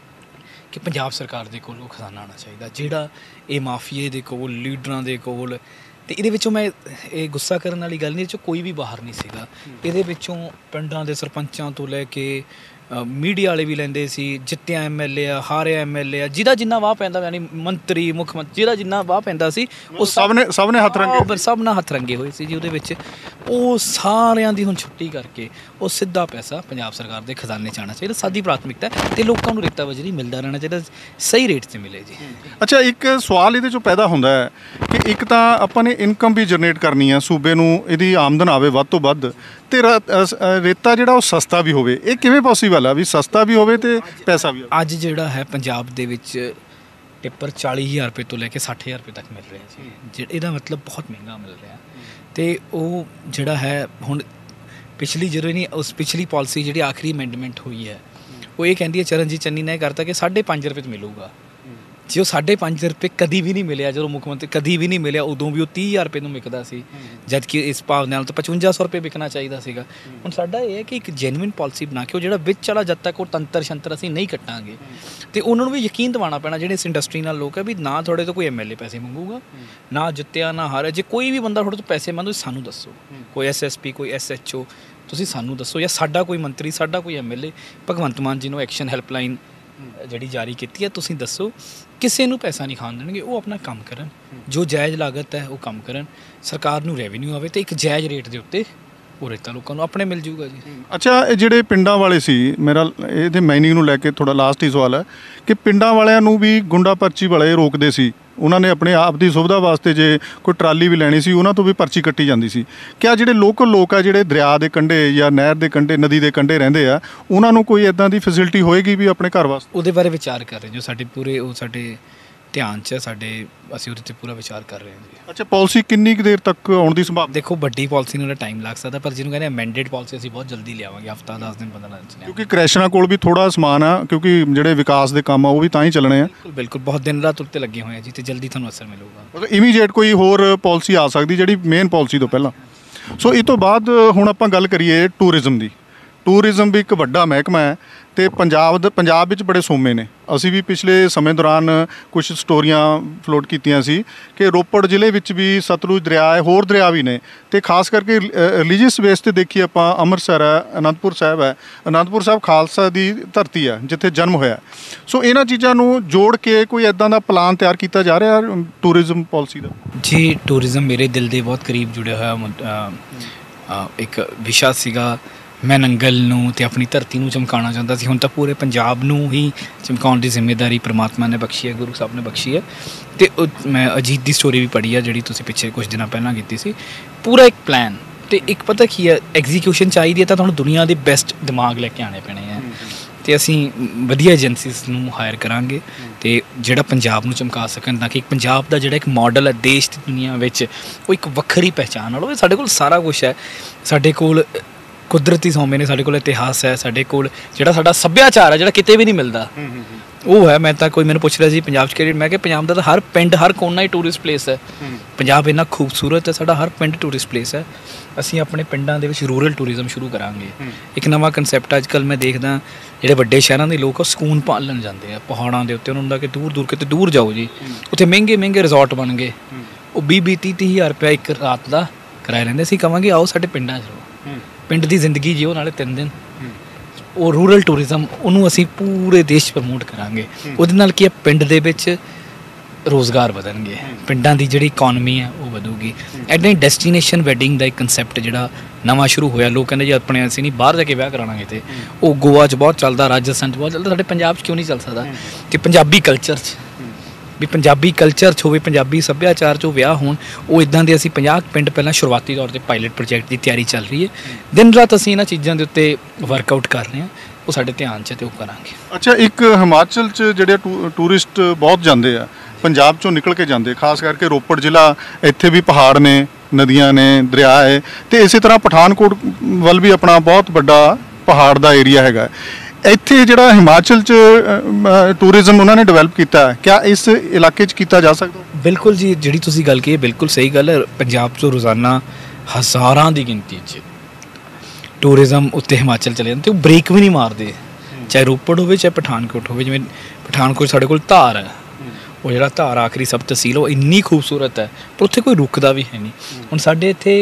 ਕਿ ਪੰਜਾਬ ਸਰਕਾਰ ਦੇ ਕੋਲ ਉਹ ਖਜ਼ਾਨਾ ਆਉਣਾ ਚਾਹੀਦਾ ਜਿਹੜਾ ਇਹ ਮਾਫੀਏ ਦੇ ਕੋਲ, ਲੀਡਰਾਂ ਦੇ ਕੋਲ। ਅਤੇ ਇਹਦੇ ਵਿੱਚੋਂ ਮੈਂ ਇਹ ਗੁੱਸਾ ਕਰਨ ਵਾਲੀ ਗੱਲ ਨਹੀਂ, ਇਹਦੇ 'ਚੋਂ ਕੋਈ ਵੀ ਬਾਹਰ ਨਹੀਂ ਸੀਗਾ। ਇਹਦੇ ਵਿੱਚੋਂ ਪਿੰਡਾਂ ਦੇ ਸਰਪੰਚਾਂ ਤੋਂ ਲੈ ਕੇ ਮੀਡੀਆ ਵਾਲੇ ਵੀ ਲੈਂਦੇ ਸੀ, ਜਿੱਤਿਆ ਐਮ ਐਲ ਏ ਆ, ਹਾਰਿਆ ਐਮ ਐਲ ਏ ਆ, ਜਿਹਦਾ ਜਿੰਨਾ ਵਾਹ ਪੈਂਦਾ, ਯਾਨੀ ਮੰਤਰੀ, ਮੁੱਖ ਮੰਤਰੀ, ਜਿਹਦਾ ਜਿੰਨਾ ਵਾਹ ਪੈਂਦਾ ਸੀ ਉਹ ਸਭ ਨੇ ਸਭ ਨੇ ਹੱਥ ਰੰਗੇ ਸਭ ਨਾਲ ਹੱਥ ਰੰਗੇ ਹੋਏ ਸੀ ਜੀ ਉਹਦੇ ਵਿੱਚ। ਉਹ ਸਾਰਿਆਂ ਦੀ ਹੁਣ ਛੁੱਟੀ ਕਰਕੇ ਉਹ ਸਿੱਧਾ ਪੈਸਾ ਪੰਜਾਬ ਸਰਕਾਰ ਦੇ ਖਜ਼ਾਨੇ 'ਚ ਆਉਣਾ ਚਾਹੀਦਾ, ਸਾਡੀ ਪ੍ਰਾਥਮਿਕਤਾ, ਅਤੇ ਲੋਕਾਂ ਨੂੰ ਰੇਤਾ ਬਜਰੀ ਮਿਲਦਾ ਰਹਿਣਾ ਚਾਹੀਦਾ, ਸਹੀ ਰੇਟ 'ਤੇ ਮਿਲੇ ਜੀ। ਅੱਛਾ, ਇੱਕ ਸਵਾਲ ਇਹਦੇ 'ਚੋਂ ਪੈਦਾ ਹੁੰਦਾ ਹੈ ਕਿ ਇੱਕ ਤਾਂ ਆਪਾਂ ਨੇ ਇਨਕਮ ਵੀ ਜਨਰੇਟ ਕਰਨੀ ਹੈ, ਸੂਬੇ ਨੂੰ ਇਹਦੀ ਆਮਦਨ ਆਵੇ ਵੱਧ ਤੋਂ ਵੱਧ, ਅਤੇ ਰੇਤਾ ਜਿਹੜਾ ਉਹ ਸਸਤਾ ਵੀ ਹੋਵੇ। ਇਹ ਕਿਵੇਂ ਪੋਸੀਬਲ ਆ ਵੀ ਸਸਤਾ ਵੀ ਹੋਵੇ ਅਤੇ ਪੈਸਾ ਵੀ ਹੋਵੇ? ਅੱਜ ਜਿਹੜਾ ਹੈ ਪੰਜਾਬ ਦੇ ਵਿੱਚ ਟਿੱਪਰ ਚਾਲੀ ਹਜ਼ਾਰ ਰੁਪਏ ਤੋਂ ਲੈ ਕੇ ਸੱਠ ਹਜ਼ਾਰ ਰੁਪਏ ਤੱਕ ਮਿਲ ਰਿਹਾ ਜੀ, ਜਿਹੜਾ ਇਹਦਾ ਮਤਲਬ ਬਹੁਤ ਮਹਿੰਗਾ ਮਿਲ ਰਿਹਾ। ਅਤੇ ਉਹ ਜਿਹੜਾ ਹੈ ਹੁਣ ਪਿਛਲੀ ਜਦੋਂ ਨਹੀਂ ਉਸ ਪਿਛਲੀ ਪਾਲਿਸੀ ਜਿਹੜੀ ਆਖਰੀ ਅਮੈਂਡਮੈਂਟ ਹੋਈ ਹੈ ਉਹ ਇਹ ਕਹਿੰਦੀ ਹੈ, ਚਰਨਜੀਤ ਚੰਨੀ ਨੇ ਕਰਤਾ ਕਿ ਸਾਢੇ ਪੰਜ ਰੁਪਏ 'ਚ ਮਿਲੂਗਾ। ਜੇ ਉਹ ਸਾਢੇ ਪੰਜ ਰੁਪਏ ਕਦੀ ਵੀ ਨਹੀਂ ਮਿਲਿਆ, ਜਦੋਂ ਮੁੱਖ ਮੰਤਰੀ ਕਦੀ ਵੀ ਨਹੀਂ ਮਿਲਿਆ, ਉਦੋਂ ਵੀ ਉਹ ਤੀਹ ਹਜ਼ਾਰ ਰੁਪਏ ਨੂੰ ਵਿਕਦਾ ਸੀ, ਜਦ ਕਿ ਇਸ ਭਾਵ ਨਾਲ ਤਾਂ ਪਚਵੰਜਾ ਸੌ ਰੁਪਏ ਵਿਕਣਾ ਚਾਹੀਦਾ ਸੀਗਾ। ਹੁਣ ਸਾਡਾ ਇਹ ਹੈ ਕਿ ਇੱਕ ਜੈਨੂਇਨ ਪਾਲਿਸੀ ਬਣਾ ਕੇ ਉਹ ਜਿਹੜਾ ਵਿੱਚ ਵਾਲਾ ਜਦ ਤੱਕ ਉਹ ਤੰਤਰ ਸ਼ੰਤਰ ਅਸੀਂ ਨਹੀਂ ਕੱਟਾਂਗੇ, ਅਤੇ ਉਹਨਾਂ ਨੂੰ ਵੀ ਯਕੀਨ ਦਿਵਾਉਣਾ ਪੈਣਾ ਜਿਹੜੇ ਇਸ ਇੰਡਸਟਰੀ ਨਾਲ ਲੋਕ ਹੈ ਵੀ ਨਾ ਤੁਹਾਡੇ ਤੋਂ ਕੋਈ ਐਮ ਐਲ ਏ ਪੈਸੇ ਮੰਗੂਗਾ, ਨਾ ਜਿੱਤਿਆ ਨਾ ਹਾਰਿਆ। ਜੇ ਕੋਈ ਵੀ ਬੰਦਾ ਤੁਹਾਡੇ ਤੋਂ ਪੈਸੇ ਮੰਗਦਾ ਤੁਸੀਂ ਸਾਨੂੰ ਦੱਸੋ, ਕੋਈ ਐਸ ਐਸ ਪੀ, ਕੋਈ ਐਸ ਐਚ ਓ, ਤੁਸੀਂ ਸਾਨੂੰ ਦੱਸੋ, ਜਾਂ ਸਾਡਾ ਕੋਈ ਮੰਤਰੀ, ਸਾਡਾ ਕੋਈ M L A, Bhagwant Mann ji ਨੂੰ ਐਕਸ਼ਨ ਹੈਲਪਲਾਈਨ ਜਿਹੜੀ ਜਾਰੀ ਕੀਤੀ ਹੈ, ਤੁਸੀਂ ਦੱਸੋ। ਕਿਸੇ ਨੂੰ ਪੈਸਾ ਨਹੀਂ ਖਾਣ ਦੇਣਗੇ, ਉਹ ਆਪਣਾ ਕੰਮ ਕਰਨ, ਜੋ ਜਾਇਜ਼ ਲਾਗਤ ਹੈ ਉਹ ਕੰਮ ਕਰਨ, ਸਰਕਾਰ ਨੂੰ ਰੈਵਨਿਊ ਆਵੇ, ਅਤੇ ਇੱਕ ਜਾਇਜ਼ ਰੇਟ ਦੇ ਉੱਤੇ ਉਹ ਰੇਤਾ ਲੋਕਾਂ ਨੂੰ ਆਪਣੇ ਮਿਲ ਜੂਗਾ ਜੀ। ਅੱਛਾ, ਇਹ ਜਿਹੜੇ ਪਿੰਡਾਂ ਵਾਲੇ ਸੀ, ਮੇਰਾ ਇਹਦੇ ਮਾਈਨਿੰਗ ਨੂੰ ਲੈ ਕੇ ਥੋੜ੍ਹਾ ਲਾਸਟ ਹੀ ਸਵਾਲ ਹੈ ਕਿ ਪਿੰਡਾਂ ਵਾਲਿਆਂ ਨੂੰ ਵੀ ਗੁੰਡਾ ਪਰਚੀ ਵਾਲੇ ਰੋਕਦੇ ਸੀ, ਉਹਨਾਂ ਨੇ ਆਪਣੇ ਆਪ ਦੀ ਸੁਵਿਧਾ ਵਾਸਤੇ ਜੇ ਕੋਈ ਟਰਾਲੀ ਵੀ ਲੈਣੀ ਸੀ ਉਹਨਾਂ ਤੋਂ ਵੀ ਪਰਚੀ ਕੱਟੀ ਜਾਂਦੀ ਸੀ। ਕਿਆ ਜਿਹੜੇ ਲੋਕਲ ਲੋਕ ਆ ਜਿਹੜੇ ਦਰਿਆ ਦੇ ਕੰਢੇ ਜਾਂ ਨਹਿਰ ਦੇ ਕੰਢੇ, ਨਦੀ ਦੇ ਕੰਢੇ ਰਹਿੰਦੇ ਆ, ਉਹਨਾਂ ਨੂੰ ਕੋਈ ਇੱਦਾਂ ਦੀ ਫੈਸਿਲਿਟੀ ਹੋਏਗੀ ਵੀ ਆਪਣੇ ਘਰ ਵਾਸਤੇ? ਉਹਦੇ ਬਾਰੇ ਵਿਚਾਰ ਕਰ ਰਹੇ ਜੋ ਸਾਡੇ ਪੂਰੇ ਉਹ ਸਾਡੇ ਧਿਆਨ 'ਚ ਸਾਡੇ, ਅਸੀਂ ਉਹਦੇ 'ਤੇ ਪੂਰਾ ਵਿਚਾਰ ਕਰ ਰਹੇ ਹਾਂ ਜੀ। ਅੱਛਾ, ਪਾਲਿਸੀ ਕਿੰਨੀ ਕੁ ਦੇਰ ਤੱਕ ਆਉਣ ਦੀ ਸੰਭਾਵਨਾ? ਦੇਖੋ, ਵੱਡੀ ਪਾਲਿਸੀ ਨੂੰ ਟਾਈਮ ਲੱਗ ਸਕਦਾ, ਪਰ ਜਿਹਨੂੰ ਕਹਿੰਦੇ ਅਮੈਂਡਡ ਪਾਲਿਸੀ ਅਸੀਂ ਬਹੁਤ ਜਲਦੀ ਲਿਆਵਾਂਗੇ, ਹਫ਼ਤਾ ਦਸ ਦਿਨ ਪੰਦਰਾਂ ਦਿਨ 'ਚ। ਕਿਉਂਕਿ ਕ੍ਰੈਸ਼ਰਾਂ ਕੋਲ ਵੀ ਥੋੜ੍ਹਾ ਸਮਾਨ ਆ, ਕਿਉਂਕਿ ਜਿਹੜੇ ਵਿਕਾਸ ਦੇ ਕੰਮ ਆ ਉਹ ਵੀ ਤਾਂ ਹੀ ਚੱਲਣੇ ਆ। ਬਿਲਕੁਲ ਬਿਲਕੁਲ, ਬਹੁਤ ਦਿਨ ਰਾਤ ਉੱਤੇ ਲੱਗੇ ਹੋਏ ਆ ਜੀ, ਅਤੇ ਜਲਦੀ ਤੁਹਾਨੂੰ ਅਸਰ ਮਿਲੂਗਾ। ਮਤਲਬ ਇਮੀਡੀਏਟ ਕੋਈ ਹੋਰ ਪਾਲਿਸੀ ਆ ਸਕਦੀ ਜਿਹੜੀ ਮੇਨ ਪਾਲਿਸੀ ਤੋਂ ਪਹਿਲਾਂ। ਸੋ ਇਹ ਤੋਂ ਬਾਅਦ ਹੁਣ ਆਪਾਂ ਗੱਲ ਕਰੀਏ ਟੂਰਿਜ਼ਮ ਦੀ। ਟੂਰਿਜ਼ਮ ਵੀ ਇੱਕ ਵੱਡਾ ਮਹਿਕਮਾ ਹੈ, ਅਤੇ ਪੰਜਾਬ ਦਾ ਪੰਜਾਬ ਵਿੱਚ ਬੜੇ ਸੋਮੇ ਨੇ। ਅਸੀਂ ਵੀ ਪਿਛਲੇ ਸਮੇਂ ਦੌਰਾਨ ਕੁਝ ਸਟੋਰੀਆਂ ਫਲੋਟ ਕੀਤੀਆਂ ਸੀ ਕਿ ਰੋਪੜ ਜ਼ਿਲ੍ਹੇ ਵਿੱਚ ਵੀ ਸਤਲੁਜ ਦਰਿਆ ਹੈ, ਹੋਰ ਦਰਿਆ ਵੀ ਨੇ, ਅਤੇ ਖਾਸ ਕਰਕੇ ਰਿਲੀਜੀਅਸ ਬੇਸ 'ਤੇ ਦੇਖੀਏ ਆਪਾਂ, ਅੰਮ੍ਰਿਤਸਰ ਹੈ, ਅਨੰਦਪੁਰ ਸਾਹਿਬ ਹੈ। ਅਨੰਦਪੁਰ ਸਾਹਿਬ ਖਾਲਸਾ ਦੀ ਧਰਤੀ ਹੈ ਜਿੱਥੇ ਜਨਮ ਹੋਇਆ। ਸੋ ਇਹਨਾਂ ਚੀਜ਼ਾਂ ਨੂੰ ਜੋੜ ਕੇ ਕੋਈ ਇੱਦਾਂ ਦਾ ਪਲਾਨ ਤਿਆਰ ਕੀਤਾ ਜਾ ਰਿਹਾ ਟੂਰਿਜ਼ਮ ਪਾਲਿਸੀ ਦਾ? ਜੀ, ਟੂਰਿਜ਼ਮ ਮੇਰੇ ਦਿਲ ਦੇ ਬਹੁਤ ਕਰੀਬ ਜੁੜਿਆ ਹੋਇਆ ਇੱਕ ਵਿਸ਼ਾ ਸੀਗਾ। ਮੈਂ ਨੰਗਲ ਨੂੰ ਅਤੇ ਆਪਣੀ ਧਰਤੀ ਨੂੰ ਚਮਕਾਉਣਾ ਚਾਹੁੰਦਾ ਸੀ, ਹੁਣ ਤਾਂ ਪੂਰੇ ਪੰਜਾਬ ਨੂੰ ਹੀ ਚਮਕਾਉਣ ਦੀ ਜ਼ਿੰਮੇਵਾਰੀ ਪਰਮਾਤਮਾ ਨੇ ਬਖਸ਼ੀ ਹੈ, ਗੁਰੂ ਸਾਹਿਬ ਨੇ ਬਖਸ਼ੀ ਹੈ। ਅਤੇ ਮੈਂ ਅਜੀਤ ਦੀ ਸਟੋਰੀ ਵੀ ਪੜ੍ਹੀ ਆ ਜਿਹੜੀ ਤੁਸੀਂ ਪਿੱਛੇ ਕੁਝ ਦਿਨਾਂ ਪਹਿਲਾਂ ਕੀਤੀ ਸੀ। ਪੂਰਾ ਇੱਕ ਪਲਾਨ, ਅਤੇ ਇੱਕ ਪਤਾ ਕੀ ਹੈ, ਐਗਜ਼ੀਕਿਊਸ਼ਨ ਚਾਹੀਦੀ ਹੈ ਤਾਂ ਤੁਹਾਨੂੰ ਦੁਨੀਆ ਦੇ ਬੈਸਟ ਦਿਮਾਗ ਲੈ ਕੇ ਆਉਣੇ ਪੈਣੇ ਹੈ, ਅਤੇ ਅਸੀਂ ਵਧੀਆ ਏਜੰਸੀਜ਼ ਨੂੰ ਹਾਇਰ ਕਰਾਂਗੇ, ਅਤੇ ਜਿਹੜਾ ਪੰਜਾਬ ਨੂੰ ਚਮਕਾ ਸਕਣ, ਤਾਂ ਕਿ ਪੰਜਾਬ ਦਾ ਜਿਹੜਾ ਇੱਕ ਮਾਡਲ ਹੈ ਦੇਸ਼ ਦੀ ਦੁਨੀਆ ਵਿੱਚ ਉਹ ਇੱਕ ਵੱਖਰੀ ਪਹਿਚਾਣ ਵਾਲਾ ਹੋਵੇ। ਸਾਡੇ ਕੋਲ ਸਾਰਾ ਕੁਛ ਹੈ, ਸਾਡੇ ਕੋਲ ਕੁਦਰਤੀ ਸੌਂਪੇ ਨੇ, ਸਾਡੇ ਕੋਲ ਇਤਿਹਾਸ ਹੈ, ਸਾਡੇ ਕੋਲ ਜਿਹੜਾ ਸਾਡਾ ਸੱਭਿਆਚਾਰ ਹੈ ਜਿਹੜਾ ਕਿਤੇ ਵੀ ਨਹੀਂ ਮਿਲਦਾ ਉਹ ਹੈ। ਮੈਂ ਤਾਂ ਕੋਈ ਮੈਨੂੰ ਪੁੱਛ ਰਿਹਾ ਸੀ ਪੰਜਾਬ 'ਚ ਕਿਹੜੀ, ਮੈਂ ਕਿਹਾ ਪੰਜਾਬ ਦਾ ਤਾਂ ਹਰ ਪਿੰਡ ਹਰ ਕੋਨਾ ਹੀ ਟੂਰਿਸਟ ਪਲੇਸ ਹੈ। ਪੰਜਾਬ ਇੰਨਾ ਖੂਬਸੂਰਤ ਹੈ, ਸਾਡਾ ਹਰ ਪਿੰਡ ਟੂਰਿਸਟ ਪਲੇਸ ਹੈ। ਅਸੀਂ ਆਪਣੇ ਪਿੰਡਾਂ ਦੇ ਵਿੱਚ ਰੂਰਲ ਟੂਰਿਜ਼ਮ ਸ਼ੁਰੂ ਕਰਾਂਗੇ। ਇੱਕ ਨਵਾਂ ਕਨਸੈਪਟ ਅੱਜ ਕੱਲ੍ਹ ਮੈਂ ਦੇਖਦਾ ਜਿਹੜੇ ਵੱਡੇ ਸ਼ਹਿਰਾਂ ਦੇ ਲੋਕ ਉਹ ਸਕੂਨ ਭਾਲਣ ਜਾਂਦੇ ਆ ਪਹਾੜਾਂ ਦੇ ਉੱਤੇ, ਉਹਨਾਂ ਹੁੰਦਾ ਕਿ ਦੂਰ ਦੂਰ ਕਿਤੇ ਦੂਰ ਜਾਓ ਜੀ, ਉੱਥੇ ਮਹਿੰਗੇ ਮਹਿੰਗੇ ਰਿਜ਼ੋਰਟ ਬਣ ਗਏ, ਉਹ ਵੀਹ ਵੀਹ ਤੀਹ ਤੀਹ ਹਜ਼ਾਰ ਰੁਪਇਆ ਇੱਕ ਰਾਤ ਦਾ ਕਿਰਾਇਆ ਲੈਂਦੇ। ਅਸੀਂ ਕਹਾਂਗੇ ਆਓ ਸਾਡੇ ਪਿੰਡਾਂ 'ਚ ਰਹੋ, ਪਿੰਡ ਦੀ ਜ਼ਿੰਦਗੀ ਜਿਓ, ਨਾਲੇ ਤਿੰਨ ਦਿਨ ਉਹ ਰੂਰਲ ਟੂਰਿਜ਼ਮ ਉਹਨੂੰ ਅਸੀਂ ਪੂਰੇ ਦੇਸ਼ ਪ੍ਰਮੋਟ ਕਰਾਂਗੇ। ਉਹਦੇ ਨਾਲ ਕੀ ਹੈ, ਪਿੰਡ ਦੇ ਵਿੱਚ ਰੋਜ਼ਗਾਰ ਵਧਣਗੇ, ਪਿੰਡਾਂ ਦੀ ਜਿਹੜੀ ਇਕੋਨਮੀ ਹੈ ਉਹ ਵਧੂਗੀ। ਇੱਦਾਂ ਹੀ ਡੈਸਟੀਨੇਸ਼ਨ ਵੈਡਿੰਗ ਦਾ ਇੱਕ ਕਨਸੈਪਟ ਜਿਹੜਾ ਨਵਾਂ ਸ਼ੁਰੂ ਹੋਇਆ, ਲੋਕ ਕਹਿੰਦੇ ਜੀ ਆਪਣੇ ਅਸੀਂ ਨਹੀਂ ਬਾਹਰ ਜਾ ਕੇ ਵਿਆਹ ਕਰਾਉਣਾ ਕਿਤੇ, ਉਹ ਗੋਆ 'ਚ ਬਹੁਤ ਚੱਲਦਾ, ਰਾਜਸਥਾਨ 'ਚ ਬਹੁਤ ਚੱਲਦਾ, ਸਾਡੇ ਪੰਜਾਬ 'ਚ ਕਿਉਂ ਨਹੀਂ ਚੱਲ ਸਕਦਾ? ਕਿ ਪੰਜਾਬੀ ਕਲਚਰ 'ਚ ਵੀ ਪੰਜਾਬੀ ਕਲਚਰ 'ਚ ਹੋਵੇ, ਪੰਜਾਬੀ ਸੱਭਿਆਚਾਰ 'ਚ ਉਹ ਵਿਆਹ ਹੋਣ। ਉਹ ਇੱਦਾਂ ਦੇ ਅਸੀਂ ਪੰਜਾਹ ਪਿੰਡ ਪਹਿਲਾਂ ਸ਼ੁਰੂਆਤੀ ਤੌਰ 'ਤੇ ਪਾਇਲਟ ਪ੍ਰੋਜੈਕਟ ਦੀ ਤਿਆਰੀ ਚੱਲ ਰਹੀ ਹੈ। ਦਿਨ ਰਾਤ ਅਸੀਂ ਇਹਨਾਂ ਚੀਜ਼ਾਂ ਦੇ ਉੱਤੇ ਵਰਕਆਊਟ ਕਰ ਰਹੇ ਹਾਂ, ਉਹ ਸਾਡੇ ਧਿਆਨ 'ਚ ਤੇ ਉਹ ਕਰਾਂਗੇ। ਅੱਛਾ, ਇੱਕ ਹਿਮਾਚਲ 'ਚ ਜਿਹੜੇ ਟੂ- ਟੂਰਿਸਟ ਬਹੁਤ ਜਾਂਦੇ ਆ, ਪੰਜਾਬ 'ਚੋਂ ਨਿਕਲ ਕੇ ਜਾਂਦੇ, ਖਾਸ ਕਰਕੇ ਰੋਪੜ ਜ਼ਿਲ੍ਹਾ, ਇੱਥੇ ਵੀ ਪਹਾੜ ਨੇ, ਨਦੀਆਂ ਨੇ, ਦਰਿਆ ਹੈ, ਤੇ ਇਸੇ ਤਰ੍ਹਾਂ ਪਠਾਨਕੋਟ ਵੱਲ ਵੀ ਆਪਣਾ ਬਹੁਤ ਵੱਡਾ ਪਹਾੜ ਦਾ ਏਰੀਆ ਹੈਗਾ। ਇੱਥੇ ਜਿਹੜਾ ਹਿਮਾਚਲ 'ਚ ਟੂਰਿਜ਼ਮ ਉਹਨਾਂ ਨੇ ਡਿਵੈਲਪ ਕੀਤਾ ਹੈ, ਕਿਆ ਇਸ ਇਲਾਕੇ 'ਚ ਕੀਤਾ ਜਾ ਸਕਦਾ? ਬਿਲਕੁਲ ਜੀ, ਜਿਹੜੀ ਤੁਸੀਂ ਗੱਲ ਕਹੀ ਹੈ ਬਿਲਕੁਲ ਸਹੀ ਗੱਲ ਹੈ। ਪੰਜਾਬ 'ਚੋਂ ਰੋਜ਼ਾਨਾ ਹਜ਼ਾਰਾਂ ਦੀ ਗਿਣਤੀ 'ਚ ਟੂਰਿਜ਼ਮ ਉੱਤੇ ਹਿਮਾਚਲ ਚਲੇ ਜਾਂਦੇ, ਉਹ ਬ੍ਰੇਕ ਵੀ ਨਹੀਂ ਮਾਰਦੇ, ਚਾਹੇ ਰੋਪੜ ਹੋਵੇ ਚਾਹੇ ਪਠਾਨਕੋਟ ਹੋਵੇ। ਜਿਵੇਂ ਪਠਾਨਕੋਟ ਸਾਡੇ ਕੋਲ ਧਾਰ ਹੈ, ਉਹ ਜਿਹੜਾ ਧਾਰ ਆਖਰੀ ਸਬ ਤਹਿਸੀਲ, ਉਹ ਇੰਨੀ ਖੂਬਸੂਰਤ ਹੈ, ਪਰ ਉੱਥੇ ਕੋਈ ਰੁਕਦਾ ਵੀ ਹੈ ਨਹੀਂ। ਹੁਣ ਸਾਡੇ ਇੱਥੇ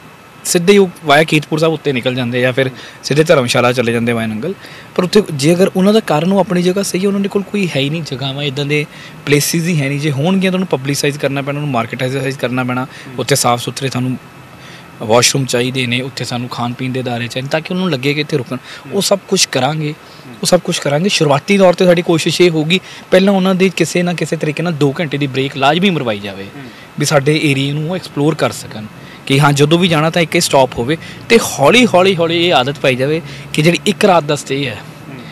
ਸਿੱਧੇ ਹੀ ਵਾਇਆ ਕੀਰਤਪੁਰ ਸਾਹਿਬ ਉੱਤੇ ਨਿਕਲ ਜਾਂਦੇ ਜਾਂ ਫਿਰ ਸਿੱਧੇ ਧਰਮਸ਼ਾਲਾ ਚਲੇ ਜਾਂਦੇ ਵਾਇਆ ਨੰਗਲ, ਪਰ ਉੱਥੇ ਜੇ ਅਗਰ ਉਹਨਾਂ ਦਾ ਕਾਰਨ ਉਹ ਆਪਣੀ ਜਗ੍ਹਾ ਸਹੀ ਹੈ, ਉਹਨਾਂ ਦੇ ਕੋਲ ਕੋਈ ਹੈ ਹੀ ਨਹੀਂ ਜਗ੍ਹਾਵਾਂ, ਇੱਦਾਂ ਦੇ ਪਲੇਸਿਸ ਹੀ ਹੈ ਨਹੀਂ। ਜੇ ਹੋਣਗੀਆਂ ਤੁਹਾਨੂੰ ਪਬਲਿਸਾਈਜ਼ ਕਰਨਾ ਪੈਣਾ, ਉਹਨੂੰ ਮਾਰਕੀਟਾਈਜ਼ ਕਰਨਾ ਪੈਣਾ, ਉੱਥੇ ਸਾਫ਼ ਸੁਥਰੇ ਤੁਹਾਨੂੰ ਵਾਸ਼ਰੂਮ ਚਾਹੀਦੇ ਨੇ, ਉੱਥੇ ਸਾਨੂੰ ਖਾਣ ਪੀਣ ਦੇ ਅਦਾਰੇ ਚਾਹੀਦੇ ਤਾਂ ਕਿ ਉਹਨੂੰ ਲੱਗੇ ਕਿ ਇੱਥੇ ਰੁਕਣ। ਉਹ ਸਭ ਕੁਛ ਕਰਾਂਗੇ, ਉਹ ਸਭ ਕੁਛ ਕਰਾਂਗੇ। ਸ਼ੁਰੂਆਤੀ ਤੌਰ 'ਤੇ ਸਾਡੀ ਕੋਸ਼ਿਸ਼ ਇਹ ਹੋਊਗੀ ਪਹਿਲਾਂ ਉਹਨਾਂ ਦੀ ਕਿਸੇ ਨਾ ਕਿਸੇ ਤਰੀਕੇ ਨਾਲ ਦੋ ਘੰਟੇ ਦੀ ਬ੍ਰੇਕ ਲਾਜ਼ਮੀ ਮਰਵਾਈ ਜਾਵੇ, ਵੀ ਸਾਡੇ ਏਰੀਏ ਨੂੰ ਉਹ ਐਕਸਪਲੋਰ ਕਰ ਸਕਣ, ਕਿ ਹਾਂ ਜਦੋਂ ਵੀ ਜਾਣਾ ਤਾਂ ਇੱਕ ਹੀ ਸਟਾਪ ਹੋਵੇ। ਅਤੇ ਹੌਲੀ ਹੌਲੀ ਹੌਲੀ ਇਹ ਆਦਤ ਪਾਈ ਜਾਵੇ ਕਿ ਜਿਹੜੀ ਇੱਕ ਰਾਤ ਦਾ ਸਟੇ ਹੈ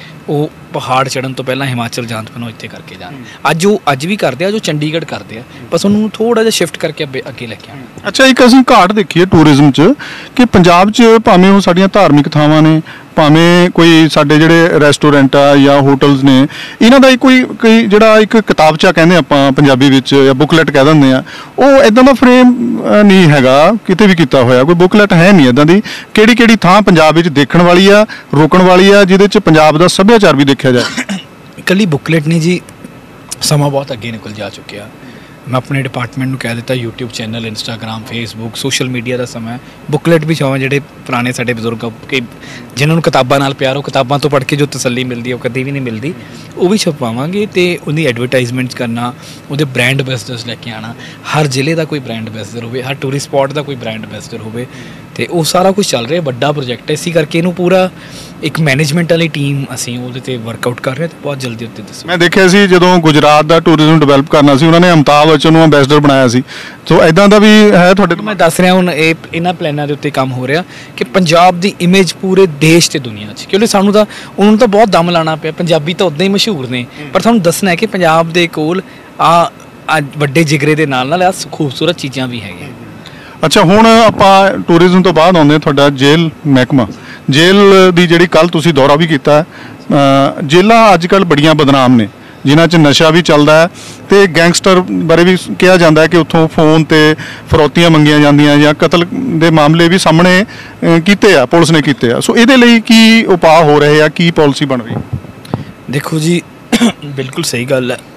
ਉਹ ਪਹਾੜ ਚੜ੍ਹਨ ਤੋਂ ਪਹਿਲਾਂ ਹਿਮਾਚਲ ਜਾਣ ਤੋਂ ਪਹਿਲਾਂ ਇੱਥੇ ਕਰਕੇ ਜਾਣ। ਅੱਜ ਉਹ ਅੱਜ ਵੀ ਕਰਦੇ ਆ, ਜੋ ਚੰਡੀਗੜ੍ਹ ਕਰਦੇ ਆ, ਬਸ ਉਹਨੂੰ ਥੋੜ੍ਹਾ ਜਿਹਾ ਸ਼ਿਫਟ ਕਰਕੇ ਅੱਗੇ ਅੱਗੇ ਲੈ ਕੇ ਆਉਣਾ। ਅੱਛਾ, ਇੱਕ ਅਸੀਂ ਘਾਟ ਦੇਖੀ ਹੈ ਟੂਰਿਜ਼ਮ 'ਚ ਕਿ ਪੰਜਾਬ 'ਚ ਭਾਵੇਂ ਉਹ ਸਾਡੀਆਂ ਧਾਰਮਿਕ ਥਾਵਾਂ ਨੇ, ਭਾਵੇਂ ਕੋਈ ਸਾਡੇ ਜਿਹੜੇ ਰੈਸਟੋਰੈਂਟ ਆ ਜਾਂ ਹੋਟਲਸ ਨੇ, ਇਹਨਾਂ ਦਾ ਕੋਈ ਕੋਈ ਜਿਹੜਾ ਇੱਕ ਕਿਤਾਬਚਾ ਕਹਿੰਦੇ ਆਪਾਂ ਪੰਜਾਬੀ ਵਿੱਚ, ਜਾਂ ਬੁਕਲੈਟ ਕਹਿ ਦਿੰਦੇ ਆ, ਉਹ ਇੱਦਾਂ ਦਾ ਫਰੇਮ ਨਹੀਂ ਹੈਗਾ ਕਿਤੇ ਵੀ ਕੀਤਾ ਹੋਇਆ, ਕੋਈ ਬੁਕਲੈਟ ਹੈ ਨਹੀਂ ਇੱਦਾਂ ਦੀ। ਕਿਹੜੀ ਕਿਹੜੀ ਥਾਂ ਪੰਜਾਬ ਵਿੱਚ ਦੇਖਣ ਵਾਲੀ ਆ, ਰੁਕਣ ਵਾਲੀ ਆ, ਜਿਹਦੇ 'ਚ ਪੰਜਾਬ ਦਾ ਸੱਭਿਆਚਾਰ ਵੀ ਦੇਖਿਆ ਜਾਏ? ਇਕੱਲੀ ਬੁਕਲੈਟ ਨਹੀਂ ਜੀ, ਸਮਾਂ ਬਹੁਤ ਅੱਗੇ ਨਿਕਲ ਜਾ ਚੁੱਕਿਆ। ਮੈਂ ਆਪਣੇ ਡਿਪਾਰਟਮੈਂਟ ਨੂੰ ਕਹਿ ਦਿੱਤਾ, YouTube channel, Instagram, Facebook, social media ਦਾ ਸਮਾਂ। ਬੁਕਲੈਟ ਵੀ ਚਾਹਾਂ ਜਿਹੜੇ ਪੁਰਾਣੇ ਸਾਡੇ ਬਜ਼ੁਰਗ ਕਿ ਜਿਨ੍ਹਾਂ ਨੂੰ ਕਿਤਾਬਾਂ ਨਾਲ ਪਿਆਰ, ਉਹ ਕਿਤਾਬਾਂ ਤੋਂ ਪੜ੍ਹ ਕੇ ਜੋ ਤਸੱਲੀ ਮਿਲਦੀ ਹੈ ਉਹ ਕਦੇ ਵੀ ਨਹੀਂ ਮਿਲਦੀ, ਉਹ ਵੀ ਛਪਵਾਵਾਂਗੇ। ਅਤੇ ਉਹਦੀ ਐਡਵਰਟਾਈਜ਼ਮੈਂਟ ਕਰਨਾ, ਉਹਦੇ ਬ੍ਰਾਂਡ ਐਂਬੈਸਡਰਸ ਲੈ ਕੇ ਆਉਣਾ, ਹਰ ਜ਼ਿਲ੍ਹੇ ਦਾ ਕੋਈ ਬ੍ਰਾਂਡ ਐਂਬੈਸਡਰ ਹੋਵੇ, ਹਰ ਟੂਰਿਸਟ ਸਪੌਟ ਦਾ ਕੋਈ ਬ੍ਰਾਂਡ ਐਂਬੈਸਡਰ ਹੋਵੇ, ਅਤੇ ਉਹ ਸਾਰਾ ਕੁਝ ਚੱਲ ਰਿਹਾ, ਵੱਡਾ ਪ੍ਰੋਜੈਕਟ ਹੈ। ਇਸੀ ਕਰਕੇ ਇਹਨੂੰ ਪੂਰਾ ਇੱਕ ਮੈਨੇਜਮੈਂਟ ਵਾਲੀ ਟੀਮ ਅਸੀਂ ਉਹਦੇ 'ਤੇ ਵਰਕਆਊਟ ਕਰ ਰਹੇ ਹਾਂ, ਅਤੇ ਬਹੁਤ ਜਲਦੀ ਉੱਤੇ ਦੱਸੋ। ਮੈਂ ਦੇਖਿਆ ਸੀ ਜਦੋਂ ਗੁਜਰਾਤ ਦਾ ਟੂਰਿਜ਼ਮ ਡਿਵੈਲਪ ਕਰਨਾ ਸੀ, ਉਹਨਾਂ ਨੇ ਅਮਿਤਾਭ ਬੱਚਨ ਨੂੰ ਐਂਬੈਸਡਰ ਬਣਾਇਆ ਸੀ, ਸੋ ਇੱਦਾਂ ਦਾ ਵੀ ਹੈ ਤੁਹਾਡੇ ਤੋਂ? ਮੈਂ ਦੱਸ ਰਿਹਾ ਹੁਣ ਇਹ ਇਹਨਾਂ ਪਲਾਨਾਂ ਦੇ ਉੱਤੇ ਕੰਮ ਹੋ ਰਿਹਾ ਕਿ ਪੰਜਾਬ ਦੀ ਇਮੇਜ ਪੂਰੇ ਦੇਸ਼ ਤੇ ਦੁਨੀਆ 'ਚ, ਕਿਉਂਕਿ ਸਾਨੂੰ ਤਾਂ ਉਹਨਾਂ ਨੂੰ ਤਾਂ ਬਹੁਤ ਦਮ ਲਾਉਣਾ ਪਿਆ, ਪੰਜਾਬੀ ਤਾਂ ਉੱਦਾਂ ਹੀ ਮਸ਼ਹੂਰ ਨੇ, ਪਰ ਤੁਹਾਨੂੰ ਦੱਸਣਾ ਹੈ ਕਿ ਪੰਜਾਬ ਦੇ ਕੋਲ ਆ ਵੱਡੇ ਜਿਗਰੇ ਦੇ ਨਾਲ ਨਾਲ ਆ ਖੂਬਸੂਰਤ ਚੀਜ਼ਾਂ ਵੀ ਹੈਗੀਆਂ। ਅੱਛਾ, ਹੁਣ ਆਪਾਂ ਟੂਰਿਜ਼ਮ ਤੋਂ ਬਾਅਦ ਆਉਂਦੇ ਤੁਹਾਡਾ ਜੇਲ੍ਹ ਮਹਿਕਮਾ। ਜੇਲ੍ਹ ਦੀ ਜਿਹੜੀ ਕੱਲ੍ਹ ਤੁਸੀਂ ਦੌਰਾ ਵੀ ਕੀਤਾ, ਜੇਲ੍ਹਾਂ ਅੱਜ ਕੱਲ੍ਹ ਬੜੀਆਂ ਬਦਨਾਮ ਨੇ, ਜਿਨ੍ਹਾਂ 'ਚ ਨਸ਼ਾ ਵੀ ਚੱਲਦਾ ਹੈ, ਅਤੇ ਗੈਂਗਸਟਰ ਬਾਰੇ ਵੀ ਕਿਹਾ ਜਾਂਦਾ ਹੈ ਕਿ ਉੱਥੋਂ ਫੋਨ 'ਤੇ ਫਰੌਤੀਆਂ ਮੰਗੀਆਂ ਜਾਂਦੀਆਂ, ਜਾਂ ਕਤਲ ਦੇ ਮਾਮਲੇ ਵੀ ਸਾਹਮਣੇ ਕੀਤੇ ਆ, ਪੁਲਿਸ ਨੇ ਕੀਤੇ ਆ। ਸੋ ਇਹਦੇ ਲਈ ਕੀ ਉਪਾਅ ਹੋ ਰਹੇ ਆ, ਕੀ ਪਾਲਿਸੀ ਬਣ ਰਹੀ? ਦੇਖੋ ਜੀ, ਬਿਲਕੁਲ ਸਹੀ ਗੱਲ ਹੈ।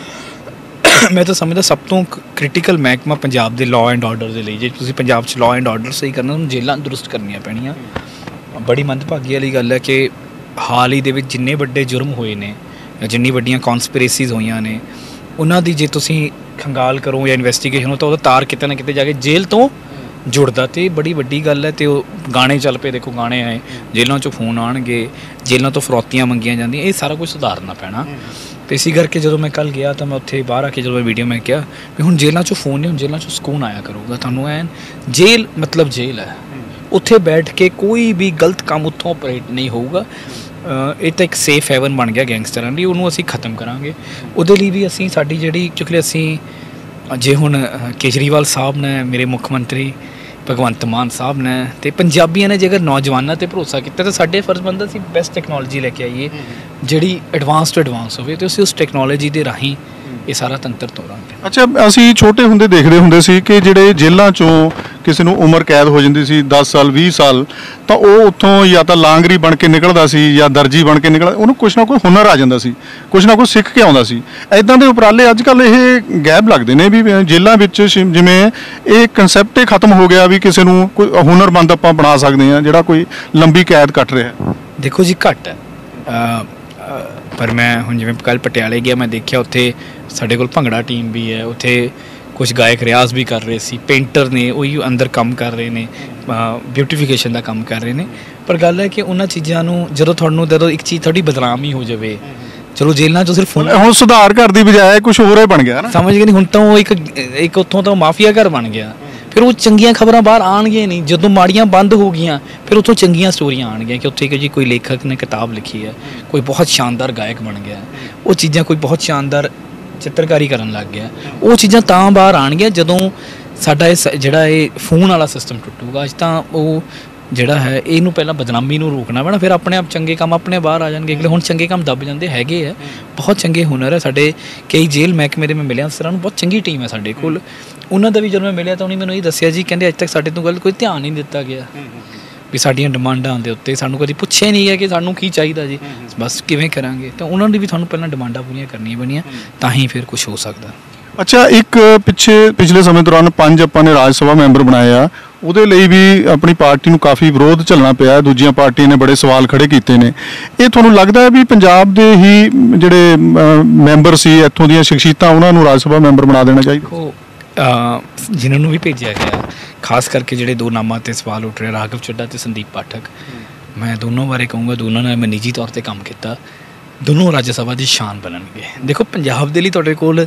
ਮੈਂ ਤਾਂ ਸਮਝਦਾ ਸਭ ਤੋਂ ਕ੍ਰਿਟੀਕਲ ਮਹਿਕਮਾ ਪੰਜਾਬ ਦੇ ਲਾਅ ਐਂਡ ਆਰਡਰ ਦੇ ਲਈ, ਜੇ ਤੁਸੀਂ ਪੰਜਾਬ 'ਚ ਲਾਅ ਐਂਡ ਆਰਡਰ ਸਹੀ ਕਰਨਾ, ਉਹਨੂੰ ਜੇਲ੍ਹਾਂ ਦਰੁਸਤ ਕਰਨੀਆਂ ਪੈਣੀਆਂ। ਬੜੀ ਮੰਦਭਾਗੀ ਵਾਲੀ ਗੱਲ ਹੈ ਕਿ ਹਾਲ ਹੀ ਦੇ ਵਿੱਚ ਜਿੰਨੇ ਵੱਡੇ ਜੁਰਮ ਹੋਏ ਨੇ, ਜਾਂ ਜਿੰਨੀ ਵੱਡੀਆਂ ਕੌਨਸਪੀਰੇਸੀਜ਼ ਹੋਈਆਂ ਨੇ, ਉਹਨਾਂ ਦੀ ਜੇ ਤੁਸੀਂ ਖੰਗਾਲ ਕਰੋ ਜਾਂ ਇਨਵੈਸਟੀਗੇਸ਼ਨ ਹੋ ਤਾਂ ਉਹਦਾ ਤਾਰ ਕਿਤੇ ਨਾ ਕਿਤੇ ਜਾ ਕੇ ਜੇਲ੍ਹ ਤੋਂ ਜੁੜਦਾ, ਅਤੇ ਬੜੀ ਵੱਡੀ ਗੱਲ ਹੈ। ਅਤੇ ਉਹ ਗਾਣੇ ਚੱਲ ਪਏ, ਦੇਖੋ ਗਾਣੇ ਆਏ, ਜੇਲ੍ਹਾਂ 'ਚੋਂ ਫੋਨ ਆਉਣਗੇ, ਜੇਲ੍ਹਾਂ ਤੋਂ ਫਰੌਤੀਆਂ ਮੰਗੀਆਂ ਜਾਂਦੀਆਂ, ਇਹ ਸਾਰਾ ਕੁਝ ਸੁਧਾਰਨਾ ਪੈਣਾ। ਅਤੇ ਇਸੀ ਕਰਕੇ ਜਦੋਂ ਮੈਂ ਕੱਲ੍ਹ ਗਿਆ ਤਾਂ ਮੈਂ ਉੱਥੇ ਬਾਹਰ ਆ ਕੇ ਜਦੋਂ ਮੈਂ ਵੀਡੀਓ ਮੈਂ ਕਿਹਾ ਵੀ ਹੁਣ ਜੇਲ੍ਹਾਂ 'ਚੋਂ ਫੋਨ ਨਹੀਂ, ਹੁਣ ਜੇਲ੍ਹਾਂ 'ਚੋਂ ਸਕੂਨ ਆਇਆ ਕਰੂਗਾ ਤੁਹਾਨੂੰ। ਐਨ ਜੇਲ੍ਹ ਮਤਲਬ ਜੇਲ੍ਹ ਹੈ, ਉੱਥੇ ਬੈਠ ਕੇ ਕੋਈ ਵੀ ਗਲਤ ਕੰਮ ਉੱਥੋਂ ਆਪਰੇਟ ਨਹੀਂ ਹੋਊਗਾ। ਇਹ ਤਾਂ ਇੱਕ ਸੇਫ ਹੈਵਨ ਬਣ ਗਿਆ ਗੈਂਗਸਟਰਾਂ ਲਈ, ਉਹਨੂੰ ਅਸੀਂ ਖ਼ਤਮ ਕਰਾਂਗੇ। ਉਹਦੇ ਲਈ ਵੀ ਅਸੀਂ ਸਾਡੀ ਜਿਹੜੀ, ਕਿਉਂਕਿ ਅਸੀਂ ਜੇ ਹੁਣ ਕੇਜਰੀਵਾਲ ਸਾਹਿਬ ਨੇ, ਮੇਰੇ ਮੁੱਖ ਮੰਤਰੀ, ਭਗਵੰਤ ਮਾਨ ਸਾਹਿਬ ਨੇ ਤੇ ਪੰਜਾਬੀਆਂ ਨੇ ਜੇਕਰ ਨੌਜਵਾਨਾਂ ਤੇ ਭਰੋਸਾ ਕੀਤਾ ਤਾਂ ਸਾਡੇ ਫਰਜ਼ ਬਣਦਾ ਸੀ ਬੈਸਟ ਟੈਕਨੋਲੋਜੀ ਲੈ ਕੇ ਆਈਏ ਜਿਹੜੀ ਐਡਵਾਂਸ ਤੋਂ ਐਡਵਾਂਸ ਹੋਵੇ ਤੇ ਅਸੀਂ ਉਸ ਟੈਕਨੋਲੋਜੀ ਦੇ ਰਾਹੀਂ ਇਹ ਸਾਰਾ ਤੰਤਰ ਤੋੜਾਂਗੇ। ਅੱਛਾ, ਅਸੀਂ ਛੋਟੇ ਹੁੰਦੇ ਦੇਖਦੇ ਹੁੰਦੇ ਸੀ ਕਿ ਜਿਹੜੇ ਜੇਲ੍ਹਾਂ 'ਚੋਂ ਕਿਸੇ ਨੂੰ ਉਮਰ ਕੈਦ ਹੋ ਜਾਂਦੀ ਸੀ ਦਸ ਸਾਲ ਵੀਹ ਸਾਲ, ਤਾਂ ਉਹ ਉੱਥੋਂ ਜਾਂ ਤਾਂ ਲਾਂਗਰੀ ਬਣ ਕੇ ਨਿਕਲਦਾ ਸੀ ਜਾਂ ਦਰਜੀ ਬਣ ਕੇ ਨਿਕਲਦਾ, ਉਹਨੂੰ ਕੁਛ ਨਾ ਕੋਈ ਹੁਨਰ ਆ ਜਾਂਦਾ ਸੀ, ਕੁਛ ਨਾ ਕੁਛ ਸਿੱਖ ਕੇ ਆਉਂਦਾ ਸੀ। ਐਦਾਂ ਦੇ ਉਪਰਾਲੇ ਅੱਜ ਕੱਲ੍ਹ ਇਹ ਗੈਪ ਲੱਗਦੇ ਨੇ ਵੀ ਜੇਲ੍ਹਾਂ ਵਿੱਚ ਸ਼ਿ- ਜਿਵੇਂ ਇਹ ਕਨਸੈਪਟ ਹੀ ਖਤਮ ਹੋ ਗਿਆ ਵੀ ਕਿਸੇ ਨੂੰ ਕੋਈ ਹੁਨਰਮੰਦ ਆਪਾਂ ਬਣਾ ਸਕਦੇ ਹਾਂ ਜਿਹੜਾ ਕੋਈ ਲੰਬੀ ਕੈਦ ਕੱਟ ਰਿਹਾ। ਦੇਖੋ ਜੀ ਘੱਟ ਹੈ ਅ, ਅ, ਪਰ ਮੈਂ ਹੁਣ ਜਿਵੇਂ ਕੱਲ੍ਹ ਪਟਿਆਲੇ ਗਿਆ ਮੈਂ ਦੇਖਿਆ ਉੱਥੇ ਸਾਡੇ ਕੋਲ ਭੰਗੜਾ ਟੀਮ ਵੀ ਹੈ, ਉੱਥੇ ਕੁਝ ਗਾਇਕ ਰਿਆਜ਼ ਵੀ ਕਰ ਰਹੇ ਸੀ, ਪੇਂਟਰ ਨੇ ਉਹੀ ਅੰਦਰ ਕੰਮ ਕਰ ਰਹੇ ਨੇ, ਬਿਊਟੀਫਿਕੇਸ਼ਨ ਦਾ ਕੰਮ ਕਰ ਰਹੇ ਨੇ। ਪਰ ਗੱਲ ਹੈ ਕਿ ਉਹਨਾਂ ਚੀਜ਼ਾਂ ਨੂੰ ਜਦੋਂ ਤੁਹਾਨੂੰ ਜਦੋਂ ਇੱਕ ਚੀਜ਼ ਤੁਹਾਡੀ ਬਦਨਾਮੀ ਹੋ ਜਾਵੇ, ਚਲੋ ਜੇਲ੍ਹਾਂ 'ਚ ਸਿਰਫ ਹੁਣ ਸੁਧਾਰ ਘਰ ਦੀ ਬਜਾਏ ਕੁਝ ਹੋਰ ਹੀ ਬਣ ਗਿਆ ਨਾ, ਸਮਝ ਗਏ ਨਹੀਂ, ਹੁਣ ਤਾਂ ਉਹ ਇੱਕ ਇੱਕ ਉੱਥੋਂ ਤਾਂ ਮਾਫੀਆ ਘਰ ਬਣ ਗਿਆ। ਫਿਰ ਉਹ ਚੰਗੀਆਂ ਖਬਰਾਂ ਬਾਹਰ ਆਉਣਗੀਆਂ ਨਹੀਂ, ਜਦੋਂ ਮਾੜੀਆਂ ਬੰਦ ਹੋ ਗਈਆਂ ਫਿਰ ਉੱਥੋਂ ਚੰਗੀਆਂ ਸਟੋਰੀਆਂ ਆਉਣਗੀਆਂ ਕਿ ਉੱਥੇ ਕਿ ਜੀ ਕੋਈ ਲੇਖਕ ਨੇ ਕਿਤਾਬ ਲਿਖੀ ਹੈ, ਕੋਈ ਬਹੁਤ ਸ਼ਾਨਦਾਰ ਗਾਇਕ ਬਣ ਗਿਆ, ਉਹ ਚੀਜ਼ਾਂ ਕੋਈ ਬਹੁਤ ਸ਼ਾਨਦਾਰ ਚਿੱਤਰਕਾਰੀ ਕਰਨ ਲੱਗ ਗਿਆ। ਉਹ ਚੀਜ਼ਾਂ ਤਾਂ ਬਾਹਰ ਆਉਣਗੀਆਂ ਜਦੋਂ ਸਾਡਾ ਇਹ ਸ- ਜਿਹੜਾ ਇਹ ਫੋਨ ਵਾਲਾ ਸਿਸਟਮ ਟੁੱਟੂਗਾ। ਅੱਜ ਤਾਂ ਉਹ ਜਿਹੜਾ ਹੈ ਇਹਨੂੰ ਪਹਿਲਾਂ ਬਦਨਾਮੀ ਨੂੰ ਰੋਕਣਾ ਪੈਣਾ, ਫਿਰ ਆਪਣੇ ਆਪ ਚੰਗੇ ਕੰਮ ਆਪਣੇ ਬਾਹਰ ਆ ਜਾਣਗੇ। ਅਗਲੇ ਹੁਣ ਚੰਗੇ ਕੰਮ ਦੱਬ ਜਾਂਦੇ ਹੈਗੇ ਆ, ਬਹੁਤ ਚੰਗੇ ਹੁਨਰ ਹੈ ਸਾਡੇ। ਕਈ ਜੇਲ੍ਹ ਮਹਿਕਮੇ ਦੇ ਮੈਂ ਮਿਲਿਆ ਸਰਾਂ ਨੂੰ, ਬਹੁਤ ਚੰਗੀ ਟੀਮ ਹੈ ਸਾਡੇ ਕੋਲ। ਉਹਨਾਂ ਦਾ ਵੀ ਜਦੋਂ ਮੈਂ ਮਿਲਿਆ ਤਾਂ ਉਹਨੇ ਮੈਨੂੰ ਇਹ ਦੱਸਿਆ ਜੀ, ਕਹਿੰਦੇ ਅੱਜ ਤੱਕ ਸਾਡੇ ਤੋਂ ਗੱਲ ਕੋਈ ਧਿਆਨ ਨਹੀਂ ਦਿੱਤਾ ਗਿਆ ਵੀ ਸਾਡੀਆਂ ਡਿਮਾਂਡਾਂ ਦੇ ਉੱਤੇ ਸਾਨੂੰ ਕਦੀ ਪੁੱਛਿਆ ਨਹੀਂ ਗਿਆ ਕਿ ਸਾਨੂੰ ਕੀ ਚਾਹੀਦਾ ਜੀ, ਬਸ ਕਿਵੇਂ ਕਰਾਂਗੇ। ਤਾਂ ਉਹਨਾਂ ਦੀ ਵੀ ਤੁਹਾਨੂੰ ਪਹਿਲਾਂ ਡਿਮਾਂਡਾਂ ਪੂਰੀਆਂ ਕਰਨੀਆਂ ਬਣੀਆਂ ਤਾਂ ਹੀ ਫਿਰ ਕੁਝ ਹੋ ਸਕਦਾ। ਅੱਛਾ, ਇੱਕ ਪਿੱਛੇ ਪਿਛਲੇ ਸਮੇਂ ਦੌਰਾਨ ਪੰਜ ਆਪਾਂ ਨੇ ਰਾਜ ਸਭਾ ਮੈਂਬਰ ਬਣਾਏ ਆ, ਉਹਦੇ ਲਈ ਵੀ ਆਪਣੀ ਪਾਰਟੀ ਨੂੰ ਕਾਫੀ ਵਿਰੋਧ ਝੱਲਣਾ ਪਿਆ, ਦੂਜੀਆਂ ਪਾਰਟੀਆਂ ਨੇ ਬੜੇ ਸਵਾਲ ਖੜੇ ਕੀਤੇ ਨੇ। ਇਹ ਤੁਹਾਨੂੰ ਲੱਗਦਾ ਹੈ ਵੀ ਪੰਜਾਬ ਦੇ ਹੀ ਜਿਹੜੇ ਮੈਂਬਰ ਸੀ ਇੱਥੋਂ ਦੀਆਂ ਸ਼ਖਸੀਅਤਾਂ ਉਹਨਾਂ ਨੂੰ ਰਾਜ ਸਭਾ ਮੈਂਬਰ ਬਣਾ ਦੇਣਾ ਚਾਹੀਦਾ? ਉਹ ਜਿਨ੍ਹਾਂ ਨੂੰ ਵੀ ਭੇਜਿਆ ਗਿਆ, ਖਾਸ ਕਰਕੇ ਜਿਹੜੇ ਦੋ ਨਾਮਾਂ 'ਤੇ ਸਵਾਲ ਉੱਠ ਰਹੇ ਰਾਘਵ ਚੱਡਾ ਅਤੇ ਸੰਦੀਪ ਪਾਠਕ, ਮੈਂ ਦੋਨੋਂ ਬਾਰੇ ਕਹੂੰਗਾ ਦੋਨਾਂ ਨਾਲ ਮੈਂ ਨਿੱਜੀ ਤੌਰ 'ਤੇ ਕੰਮ ਕੀਤਾ, ਦੋਨੋਂ ਰਾਜ ਸਭਾ ਦੀ ਸ਼ਾਨ ਬਣਨਗੇ। ਦੇਖੋ ਪੰਜਾਬ ਦੇ ਲਈ ਤੁਹਾਡੇ ਕੋਲ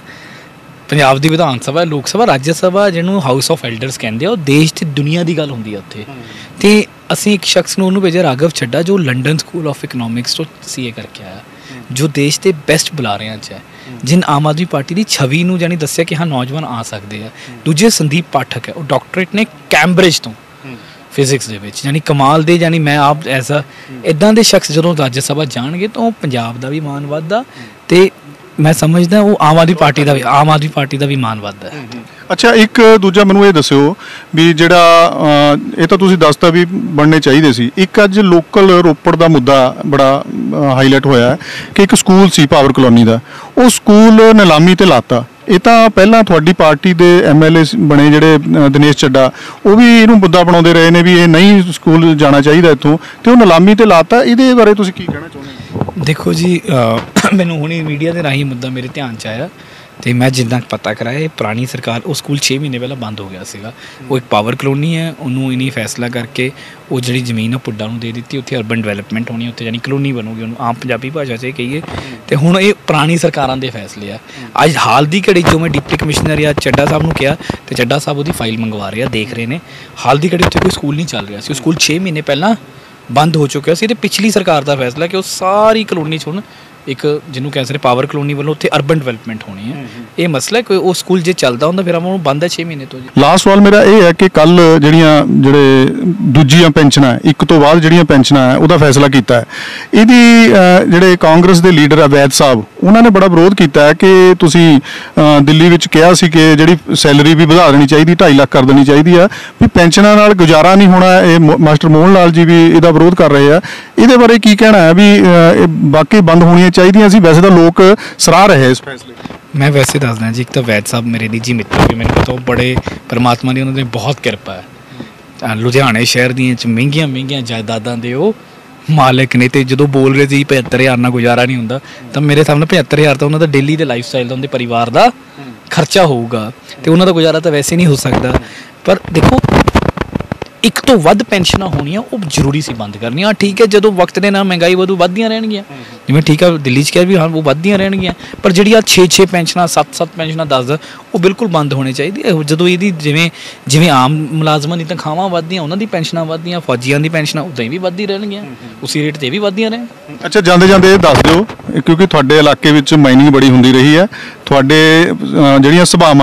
ਪੰਜਾਬ ਦੀ ਵਿਧਾਨ ਸਭਾ, ਲੋਕ ਸਭਾ, ਰਾਜ ਸਭਾ ਜਿਹਨੂੰ ਹਾਊਸ ਆਫ ਐਲਡਰਸ ਕਹਿੰਦੇ ਆ, ਉਹ ਦੇਸ਼ ਤੇ ਦੁਨੀਆ ਦੀ ਗੱਲ ਹੁੰਦੀ ਆ ਉੱਥੇ। ਤੇ ਅਸੀਂ ਇੱਕ ਸ਼ਖਸ ਨੂੰ ਉਹਨੂੰ ਭੇਜਿਆ ਰਾਘਵ ਚੱਡਾ ਜੋ ਲੰਡਨ ਸਕੂਲ ਆਫ ਇਕਨੋਮਿਕਸ ਤੋਂ ਸੀਏ ਕਰਕੇ ਆਇਆ, ਜੋ ਦੇਸ਼ ਦੇ ਬੈਸਟ ਬੁਲਾਰਿਆਂ 'ਚ ਹੈ, ਜਿਨ ਆਮ ਆਦਮੀ ਪਾਰਟੀ ਦੀ ਛਵੀ ਨੂੰ ਜਾਨੀ ਦੱਸਿਆ ਕਿ ਹਾਂ ਨੌਜਵਾਨ ਆ ਸਕਦੇ ਆ। ਦੂਜੇ ਸੰਦੀਪ ਪਾਠਕ ਹੈ, ਉਹ ਡਾਕਟਰੇਟ ਨੇ ਕੈਂਬਰਿਜ ਤੋਂ ਫਿਜ਼ਿਕਸ ਦੇ ਵਿੱਚ, ਯਾਨੀ ਕਮਾਲ ਦੇ, ਯਾਨੀ ਮੈਂ ਆਪ ਐਸਾ ਇੱਦਾਂ ਦੇ ਸ਼ਖਸ ਜਦੋਂ ਰਾਜ ਸਭਾ ਜਾਣਗੇ ਤਾਂ ਉਹ ਪੰਜਾਬ ਦਾ ਵੀ ਮਾਣ ਵੱਧਦਾ ਤੇ ਮੈਂ ਸਮਝਦਾ ਉਹ ਆਮ ਆਦਮੀ ਪਾਰਟੀ ਦਾ ਵੀ ਆਮ ਆਦਮੀ ਪਾਰਟੀ ਦਾ ਵੀ ਮਾਣ ਵੱਧਦਾ ਹੈ। ਅੱਛਾ, ਇੱਕ ਦੂਜਾ ਮੈਨੂੰ ਇਹ ਦੱਸਿਓ ਵੀ ਜਿਹੜਾ ਅ, ਇਹ ਤਾਂ ਤੁਸੀਂ ਦੱਸਤਾ ਵੀ ਬਣਨੇ ਚਾਹੀਦੇ ਸੀ, ਇੱਕ ਅੱਜ ਲੋਕਲ ਰੋਪੜ ਦਾ ਮੁੱਦਾ ਬੜਾ ਹਾਈਲਾਈਟ ਹੋਇਆ ਹੈ ਕਿ ਇੱਕ ਸਕੂਲ ਸੀ ਪਾਵਰ ਕਲੋਨੀ ਦਾ, ਉਹ ਸਕੂਲ ਨਿਲਾਮੀ ਤੇ ਲਾਤਾ। ਇਹ ਤਾਂ ਪਹਿਲਾਂ ਤੁਹਾਡੀ ਪਾਰਟੀ ਦੇ ਐਮ ਐਲ ਏ ਬਣੇ ਜਿਹੜੇ ਅ, ਦਿਨੇਸ਼ ਚੱਡਾ, ਉਹ ਵੀ ਇਹਨੂੰ ਮੁੱਦਾ ਬਣਾਉਂਦੇ ਰਹੇ ਨੇ ਵੀ ਇਹ ਨਹੀਂ ਸਕੂਲ ਜਾਣਾ ਚਾਹੀਦਾ ਇੱਥੋਂ, ਤੇ ਉਹ ਨਿਲਾਮੀ ਤੇ ਲਾਤਾ। ਇਹਦੇ ਬਾਰੇ ਤੁਸੀਂ ਕੀ ਕਹਿਣਾ ਚਾਹੁੰਦੇ ਹੋ? ਦੇਖੋ ਜੀ, ਮੈਨੂੰ ਹੁਣੀ ਮੀਡੀਆ ਦੇ ਰਾਹੀਂ ਮੁੱਦਾ ਮੇਰੇ ਧਿਆਨ 'ਚ ਆਇਆ ਤੇ ਮੈਂ ਜਿੱਦਾਂ ਪਤਾ ਕਰਾਇਆ, ਇਹ ਪੁਰਾਣੀ ਸਰਕਾਰ, ਉਹ ਸਕੂਲ ਛੇ ਮਹੀਨੇ ਪਹਿਲਾਂ ਬੰਦ ਹੋ ਗਿਆ ਸੀਗਾ। ਉਹ ਇੱਕ ਪਾਵਰ ਕਲੋਨੀ ਹੈ, ਉਹਨੂੰ ਇਨੀ ਫੈਸਲਾ ਕਰਕੇ ਉਹ ਜਿਹੜੀ ਜ਼ਮੀਨ ਆ ਪੁੱਡਾ ਨੂੰ ਦੇ ਦਿੱਤੀ, ਉੱਥੇ ਅਰਬਨ ਡਿਵੈਲਪਮੈਂਟ ਹੋਣੀ, ਉੱਥੇ ਯਾਨੀ ਕਲੋਨੀ ਬਣੂਗੀ, ਉਹਨੂੰ ਆਮ ਪੰਜਾਬੀ ਭਾਸ਼ਾ 'ਚ ਇਹ ਕਹੀਏ। ਤੇ ਹੁਣ ਇਹ ਪੁਰਾਣੀ ਸਰਕਾਰਾਂ ਦੇ ਫੈਸਲੇ ਆ। ਅੱਜ ਹਾਲ ਦੀ ਘੜੀ 'ਚ ਮੈਂ ਡਿਪਟੀ ਕਮਿਸ਼ਨਰ ਜਾਂ ਚੱਡਾ ਸਾਹਿਬ ਨੂੰ ਕਿਹਾ ਤੇ ਚੱਡਾ ਸਾਹਿਬ ਉਹਦੀ ਫਾਈਲ ਮੰਗਵਾ ਰਹੇ ਆ, ਦੇਖ ਰਹੇ ਨੇ। ਹਾਲ ਦੀ ਘੜੀ ਉੱਥੇ ਕੋਈ ਸਕੂਲ ਨਹੀਂ ਚੱਲ ਰਿਹਾ ਸੀ, ਉਹ ਸਕੂਲ ਛੇ ਮਹੀਨੇ ਪਹਿਲਾਂ ਬੰਦ ਹੋ ਚੁੱਕਿਆ ਸੀ ਤੇ ਪਿਛਲੀ ਸਰਕਾਰ ਦਾ ਫੈਸਲਾ ਕਿ ਉਹ ਸਾਰੀ ਕਲੋਨੀ 'ਚ ਹੁਣ ਇੱਕ ਜਿਹਨੂੰ ਕਹਿ ਸਕਦੇ ਪਾਵਰ ਕਲੋਨੀ ਵੱਲੋਂ ਉੱਥੇ ਅਰਬਨ ਡਿਵੈਲਪਮੈਂਟ ਹੋਣੀ ਹੈ। ਇਹ ਮਸਲਾ ਕੋਈ ਉਹ ਸਕੂਲ ਜੇ ਚੱਲਦਾ ਹੁੰਦਾ ਫਿਰ ਉਹਨੂੰ ਬੰਦ ਹੈ ਛੇ ਮਹੀਨੇ ਤੋਂ ਜੀ। ਲਾਸਟ ਸਵਾਲ ਮੇਰਾ ਇਹ ਹੈ ਕਿ ਕੱਲ ਜਿਹੜੀਆਂ ਜਿਹੜੇ ਦੂਜੀਆਂ ਪੈਨਸ਼ਨਾਂ ਇੱਕ ਤੋਂ ਬਾਅਦ ਜਿਹੜੀਆਂ ਪੈਨਸ਼ਨਾਂ ਹੈ ਉਹਦਾ ਫੈਸਲਾ ਕੀਤਾ ਹੈ, ਇਹਦੀ ਜਿਹੜੇ ਕਾਂਗਰਸ ਦੇ ਲੀਡਰ ਹੈ ਵੈਦ ਸਾਹਿਬ, ਉਹਨਾਂ ਨੇ ਬੜਾ ਵਿਰੋਧ ਕੀਤਾ ਹੈ ਕਿ ਤੁਸੀਂ ਦਿੱਲੀ ਵਿੱਚ ਕਿਹਾ ਸੀ ਕਿ ਜਿਹੜੀ ਸੈਲਰੀ ਵੀ ਵਧਾ ਦੇਣੀ ਚਾਹੀਦੀ, ਢਾਈ ਲੱਖ ਕਰ ਦੇਣੀ ਚਾਹੀਦੀ ਆ, ਵੀ ਪੈਨਸ਼ਨਾਂ ਨਾਲ ਗੁਜ਼ਾਰਾ ਨਹੀਂ ਹੋਣਾ। ਇਹ ਮਾਸਟਰ ਮੋਹਨ ਲਾਲ ਜੀ ਵੀ ਇਹਦਾ ਵਿਰੋਧ ਕਰ ਰਹੇ ਆ, ਇਹਦੇ ਬਾਰੇ ਕੀ ਕਹਿਣਾ ਹੈ? ਵੀ ਇਹ ਬਾਕੀ ਬੰਦ ਹੋਣੀਆਂ ਚਾਹੀਦੀਆਂ ਸੀ, ਵੈਸੇ ਤਾਂ ਲੋਕ ਸਰਾਹ ਰਹੇ ਇਸ ਫੈਸਲੇ। ਮੈਂ ਵੈਸੇ ਦੱਸਦਾ ਜੀ, ਇੱਕ ਤਾਂ ਵੈਦ ਸਾਹਿਬ ਮੇਰੇ ਨਿੱਜੀ ਮਿੱਤਰ ਵੀ, ਮੈਨੂੰ ਪਤਾ ਉਹ ਬੜੇ ਪਰਮਾਤਮਾ ਦੀ ਉਹਨਾਂ ਦੀ ਬਹੁਤ ਕਿਰਪਾ ਹੈ। ਲੁਧਿਆਣੇ ਸ਼ਹਿਰ ਦੀਆਂ ਚ ਮਹਿੰਗੀਆਂ ਮਹਿੰਗੀਆਂ ਜਾਇਦਾਦਾਂ ਦੇ ਉਹ ਮਾਲਕ ਨੇ, ਤੇ ਜਦੋਂ ਬੋਲ ਰਹੇ ਸੀ ਪਝੱਤਰ ਹਜ਼ਾਰ ਨਾਲ ਗੁਜ਼ਾਰਾ ਨਹੀਂ ਹੁੰਦਾ, ਤਾਂ ਮੇਰੇ ਸਾਹਮਣੇ ਪਝੱਤਰ ਹਜ਼ਾਰ ਤਾਂ ਉਹਨਾਂ ਦਾ ਡੇਲੀ ਦੇ ਲਾਈਫ ਸਟਾਈਲ ਦਾ, ਉਹਦੇ ਪਰਿਵਾਰ ਦਾ ਖਰਚਾ ਹੋਊਗਾ, ਤੇ ਉਹਨਾਂ ਦਾ ਗੁਜ਼ਾਰਾ ਤਾਂ ਵੈਸੇ ਨਹੀਂ ਹੋ ਸਕਦਾ। ਪਰ ਦੇਖੋ, ਇੱਕ ਤੋਂ ਵੱਧ ਪੈਨਸ਼ਨਾਂ ਹੋਣੀਆਂ ਉਹ ਜ਼ਰੂਰੀ ਸੀ ਬੰਦ ਕਰਨੀਆਂ। ਠੀਕ ਹੈ, ਜਦੋਂ ਵਕਤ ਦੇ ਨਾਲ ਮਹਿੰਗਾਈ ਵਧੂ ਵੱਧਦੀਆਂ ਰਹਿਣਗੀਆਂ, ਜਿਵੇਂ ਠੀਕ ਹੈ ਦਿੱਲੀ 'ਚ ਕਿਹਾ ਵੀ ਹਾਂ ਉਹ ਵੱਧਦੀਆਂ ਰਹਿਣਗੀਆਂ, ਪਰ ਜਿਹੜੀ ਆ ਛੇ ਛੇ ਪੈਨਸ਼ਨਾਂ, ਸੱਤ ਸੱਤ ਪੈਨਸ਼ਨਾਂ, ਦਸ ਦਸ, ਉਹ ਬਿਲਕੁਲ ਬੰਦ ਹੋਣੀ ਚਾਹੀਦੀ ਹੈ। ਜਦੋਂ ਇਹਦੀ ਜਿਵੇਂ ਜਿਵੇਂ ਆਮ ਮੁਲਾਜ਼ਮਾਂ ਦੀ ਤਨਖਾਹਾਂ ਵੱਧਦੀਆਂ, ਉਹਨਾਂ ਦੀ ਪੈਨਸ਼ਨਾਂ ਵੱਧਦੀਆਂ, ਫੌਜੀਆਂ ਦੀ ਪੈਨਸ਼ਨਾਂ ਉੱਦਾਂ ਹੀ ਵੀ ਵੱਧਦੀ ਰਹਿਣਗੀਆਂ, ਉਸੇ ਰੇਟ 'ਤੇ ਵੀ ਵੱਧਦੀਆਂ ਰਹਿਣ। ਅੱਛਾ, ਜਾਂਦੇ ਜਾਂਦੇ ਇਹ ਦੱਸ ਦਿਓ, ਕਿਉਂਕਿ ਤੁਹਾਡੇ ਇਲਾਕੇ ਵਿੱਚ ਮਾਈਨਿੰਗ ਬੜੀ ਹੁੰਦੀ ਰਹੀ ਹੈ, ਤੁਹਾਡੇ ਜਿਹੜੀਆਂ ਸਭਾਵਾਂ ਹੈ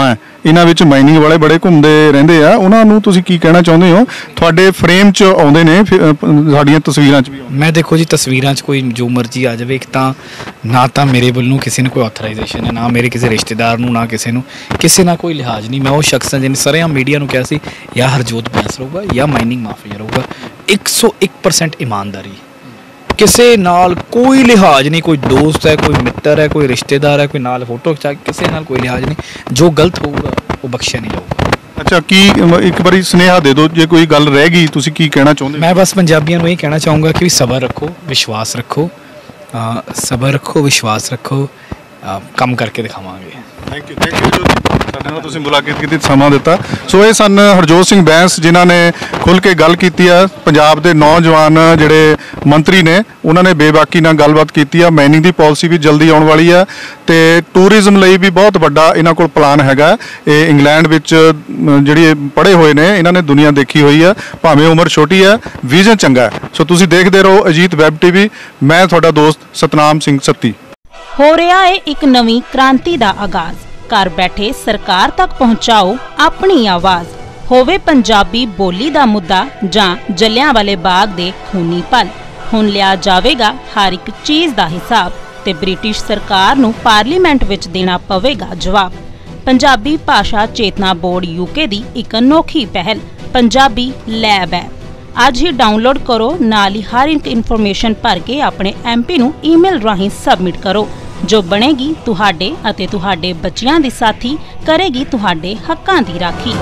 ਇਹਨਾਂ ਵਿੱਚ ਮਾਈਨਿੰਗ ਵਾਲੇ ਬੜੇ ਘੁੰਮਦੇ ਰਹਿੰਦੇ ਆ, ਉਹਨਾਂ ਨੂੰ ਤੁਸੀਂ ਕੀ ਕਹਿਣਾ ਚਾਹੁੰਦੇ ਹੋ? ਤੁਹਾਡੇ ਫਰੇਮ 'ਚ ਆਉਂਦੇ ਨੇ, ਸਾਡੀਆਂ ਤਸਵੀਰਾਂ 'ਚ ਵੀ ਆਉਂਦੇ। ਮੈਂ ਦੇਖੋ ਜੀ ਤਸਵੀਰਾਂ 'ਚ ਕੋਈ ਜੋ ਮਰਜ਼ੀ ਆ ਜਾਵੇ, ਇੱਕ ਤਾਂ ਨਾ ਤਾਂ ਮੇਰੇ ਵੱਲੋਂ ਕਿਸੇ ਨੂੰ ਕੋਈ ਆਥੋਰਾਈਜੇਸ਼ਨ ਹੈ, ਨਾ ਮੇਰੇ ਕਿਸੇ ਰਿਸ਼ਤੇਦਾਰ ਨੂੰ, ਨਾ ਕਿਸੇ ਨੂੰ ਕਿਸੇ ਨਾਲ ਕੋਈ ਲਿਹਾਜ਼ ਨਹੀਂ। ਮੈਂ ਉਹ ਸ਼ਖਸ ਹਾਂ ਜਿਹਨੇ ਸਰੇਆਮ ਮੀਡੀਆ ਨੂੰ ਕਿਹਾ ਸੀ ਜਾਂ ਹਰਜੋਤ ਬੈਂਸ ਰਹੂਗਾ ਜਾਂ ਮਾਈਨਿੰਗ ਮਾਫੀਆ ਰਹੂਗਾ। ਇੱਕ ਸੌ ਇੱਕ ਪਰਸੈਂਟ ਇਮਾਨਦਾਰੀ, ਕਿਸੇ ਨਾਲ ਕੋਈ ਲਿਹਾਜ਼ ਨਹੀਂ। ਕੋਈ ਦੋਸਤ ਹੈ, ਕੋਈ ਮਿੱਤਰ ਹੈ, ਕੋਈ ਰਿਸ਼ਤੇਦਾਰ ਹੈ, ਕੋਈ ਨਾਲ ਫੋਟੋ ਖਿਚਾ, ਕਿਸੇ ਨਾਲ ਕੋਈ ਲਿਹਾਜ਼ ਨਹੀਂ। ਜੋ ਗਲਤ ਹੋਊਗਾ ਉਹ ਬਖਸ਼ਿਆ ਨਹੀਂ ਜਾਊਗਾ। ਅੱਛਾ, ਕੀ ਇੱਕ ਵਾਰੀ ਸੁਨੇਹਾ ਦੇ ਦਿਓ, ਜੇ ਕੋਈ ਗੱਲ ਰਹਿ ਗਈ ਤੁਸੀਂ ਕੀ ਕਹਿਣਾ ਚਾਹੁੰਦੇ? ਮੈਂ ਬਸ ਪੰਜਾਬੀਆਂ ਨੂੰ ਇਹ ਕਹਿਣਾ ਚਾਹੂੰਗਾ ਕਿ ਸਬਰ ਰੱਖੋ, ਵਿਸ਼ਵਾਸ ਰੱਖੋ, ਸਬਰ ਰੱਖੋ, ਵਿਸ਼ਵਾਸ ਰੱਖੋ, ਕੰਮ ਕਰਕੇ ਦਿਖਾਵਾਂਗੇ। ਥੈਂਕ ਯੂ, ਥੈਂਕ ਯੂ ਜੀ, ਸਾਡੇ ਨਾਲ ਤੁਸੀਂ ਮੁਲਾਕਾਤ ਕੀਤੀ, ਸਮਾਂ ਦਿੱਤਾ। ਸੋ ਇਹ ਸਨ ਹਰਜੋਤ ਸਿੰਘ ਬੈਂਸ, ਜਿਨ੍ਹਾਂ ਨੇ ਖੁੱਲ੍ਹ ਕੇ ਗੱਲ ਕੀਤੀ ਆ। ਪੰਜਾਬ ਦੇ ਨੌਜਵਾਨ ਜਿਹੜੇ ਮੰਤਰੀ ਨੇ ਉਹਨਾਂ ਨੇ ਬੇਬਾਕੀ ਨਾਲ ਗੱਲਬਾਤ ਕੀਤੀ ਆ। ਮਾਈਨਿੰਗ ਦੀ ਪਾਲਿਸੀ ਵੀ ਜਲਦੀ ਆਉਣ ਵਾਲੀ ਆ ਤੇ ਟੂਰਿਜ਼ਮ ਲਈ ਵੀ ਬਹੁਤ ਵੱਡਾ ਇਹਨਾਂ ਕੋਲ ਪਲਾਨ ਹੈਗਾ। ਇਹ ਇੰਗਲੈਂਡ ਵਿੱਚ ਜਿਹੜੀ ਪੜ੍ਹੇ ਹੋਏ ਨੇ, ਇਹਨਾਂ ਨੇ ਦੁਨੀਆ ਦੇਖੀ ਹੋਈ ਆ, ਭਾਵੇਂ ਉਮਰ ਛੋਟੀ ਆ, ਵਿਜ਼ਨ ਚੰਗਾ। ਸੋ ਤੁਸੀਂ ਦੇਖਦੇ ਰਹੋ ਅਜੀਤ ਵੈਬ ਟੀਵੀ। ਮੈਂ ਤੁਹਾਡਾ ਦੋਸਤ ਸਤਨਾਮ ਸਿੰਘ ਸੱਤੀ। ਹੋ ਰਿਹਾ ਹੈ ਇੱਕ ਨਵੀਂ ਕ੍ਰਾਂਤੀ ਦਾ ਆਗਾਜ਼। ਘਰ ਬੈਠੇ ਸਰਕਾਰ ਤੱਕ ਪਹੁੰਚਾਓ ਆਪਣੀ ਆਵਾਜ਼। ਹੋਵੇ ਪੰਜਾਬੀ ਬੋਲੀ ਦਾ ਮੁੱਦਾ ਜਾਂ ਜਲਿਆਂਵਾਲੇ ਬਾਗ ਦੇ ਖੂਨੀ ਪਲ, ਹੁਣ ਲਿਆ ਜਾਵੇਗਾ ਹਰ ਇੱਕ ਚੀਜ਼ ਦਾ ਹਿਸਾਬ ਤੇ ਬ੍ਰਿਟਿਸ਼ ਸਰਕਾਰ ਨੂੰ ਪਾਰਲੀਮੈਂਟ ਵਿੱਚ ਦੇਣਾ ਪਵੇਗਾ ਜਵਾਬ। ਪੰਜਾਬੀ ਭਾਸ਼ਾ ਚੇਤਨਾ ਬੋਰਡ ਯੂਕੇ ਦੀ ਇੱਕ ਅਨੋਖੀ ਪਹਿਲ ਪੰਜਾਬੀ ਲੈਬ ਹੈ। ਅੱਜ ਹੀ ਡਾਊਨਲੋਡ ਕਰੋ, ਨਾਲ ਹੀ ਹਰ ਇੱਕ ਇਨਫੋਰਮੇਸ਼ਨ ਭਰ ਕੇ ਆਪਣੇ ਐਮਪੀ ਨੂੰ ਈਮੇਲ ਰਾਹੀਂ ਸਬਮਿਟ ਕਰੋ, ਜੋ ਬਣੇਗੀ ਤੁਹਾਡੇ ਅਤੇ ਤੁਹਾਡੇ ਬੱਚਿਆਂ ਦੀ ਸਾਥੀ, ਕਰੇਗੀ ਤੁਹਾਡੇ ਹੱਕਾਂ ਦੀ ਰਾਖੀ।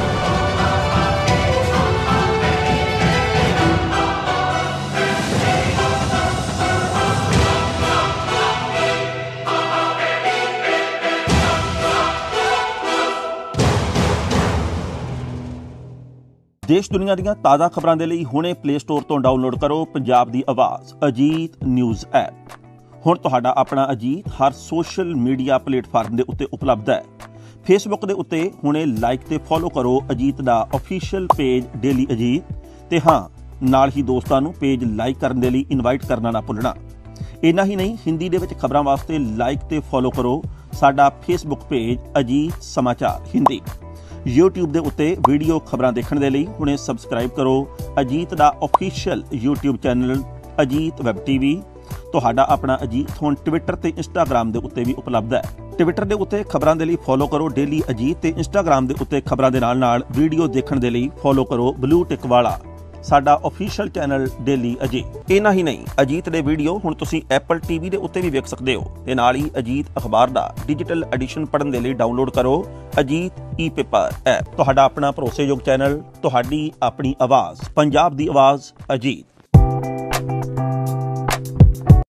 ਦੇਸ਼ ਦੁਨੀਆ ਦੀਆਂ ਤਾਜ਼ਾ ਖਬਰਾਂ ਦੇ ਲਈ ਹੁਣੇ ਪਲੇ ਸਟੋਰ ਤੋਂ ਡਾਊਨਲੋਡ ਕਰੋ ਪੰਜਾਬ ਦੀ ਆਵਾਜ਼ ਅਜੀਤ ਨਿਊਜ਼ ਐਪ। ਹੁਣ ਤੁਹਾਡਾ ਆਪਣਾ ਅਜੀਤ ਹਰ ਸੋਸ਼ਲ ਮੀਡੀਆ ਪਲੇਟਫਾਰਮ ਦੇ ਉੱਤੇ ਉਪਲਬਧ ਹੈ। ਫੇਸਬੁੱਕ ਦੇ ਉੱਤੇ ਹੁਣੇ ਲਾਈਕ ਤੇ ਫੋਲੋ ਕਰੋ ਅਜੀਤ ਦਾ ਅਫੀਸ਼ੀਅਲ ਪੇਜ ਡੇਲੀ ਅਜੀਤ, ਤੇ ਹਾਂ ਨਾਲ ਹੀ ਦੋਸਤਾਂ ਨੂੰ ਪੇਜ ਲਾਈਕ ਕਰਨ ਦੇ ਲਈ ਇਨਵਾਈਟ ਕਰਨਾ ਨਾ ਭੁੱਲਣਾ। ਇੰਨਾ ਹੀ ਨਹੀਂ, ਹਿੰਦੀ ਦੇ ਵਿੱਚ ਖਬਰਾਂ ਵਾਸਤੇ ਲਾਈਕ ਤੇ ਫੋਲੋ ਕਰੋ ਸਾਡਾ ਫੇਸਬੁੱਕ ਪੇਜ ਅਜੀਤ ਸਮਾਚਾਰ ਹਿੰਦੀ। YouTube ਦੇ ਉੱਤੇ ਵੀਡੀਓ ਖਬਰਾਂ ਦੇਖਣ ਦੇ ਲਈ ਹੁਣੇ ਸਬਸਕ੍ਰਾਈਬ ਕਰੋ ਅਜੀਤ ਦਾ official YouTube channel Ajit web TV. ਤੁਹਾਡਾ ਆਪਣਾ ਅਜੀਤ ਹੁਣ ਟਵਿੱਟਰ ਤੇ ਇੰਸਟਾਗ੍ਰਾਮ ਦੇ ਉੱਤੇ ਵੀ ਉਪਲਬਧ ਹੈ। ਟਵਿੱਟਰ ਦੇ ਉੱਤੇ ਖਬਰਾਂ ਦੇ ਲਈ ਫੋਲੋ ਕਰੋ ਡੇਲੀ ਅਜੀਤ, ਤੇ ਇੰਸਟਾਗ੍ਰਾਮ ਦੇ ਉੱਤੇ ਖਬਰਾਂ ਦੇ ਨਾਲ ਨਾਲ ਵੀਡੀਓ ਦੇਖਣ ਦੇ ਲਈ ਫੋਲੋ ਕਰੋ ਬਲੂ ਟਿਕ ਵਾਲਾ ਸਾਡਾ ਅਫੀਸ਼ੀਅਲ ਚੈਨਲ ਡੇਲੀ ਅਜੀਤ। ਇਹਨਾਂ ਹੀ ਨਹੀਂ, ਅਜੀਤ ਦੇ ਵੀਡੀਓ ਹੁਣ ਤੁਸੀਂ ਐਪਲ ਟੀਵੀ ਦੇ ਉੱਤੇ ਵੀ ਵੇਖ ਸਕਦੇ ਹੋ, ਤੇ ਨਾਲ ਹੀ ਅਜੀਤ ਅਖਬਾਰ ਦਾ ਡਿਜੀਟਲ ਐਡੀਸ਼ਨ ਪੜ੍ਹਨ ਦੇ ਲਈ ਡਾਊਨਲੋਡ ਕਰੋ ਅਜੀਤ ਈ ਪੇਪਰ ਐਪ। ਤੁਹਾਡਾ ਆਪਣਾ ਭਰੋਸੇਯੋਗ ਚੈਨਲ, ਤੁਹਾਡੀ ਆਪਣੀ ਆਵਾਜ਼, ਪੰਜਾਬ ਦੀ ਆਵਾਜ਼ ਅਜੀਤ।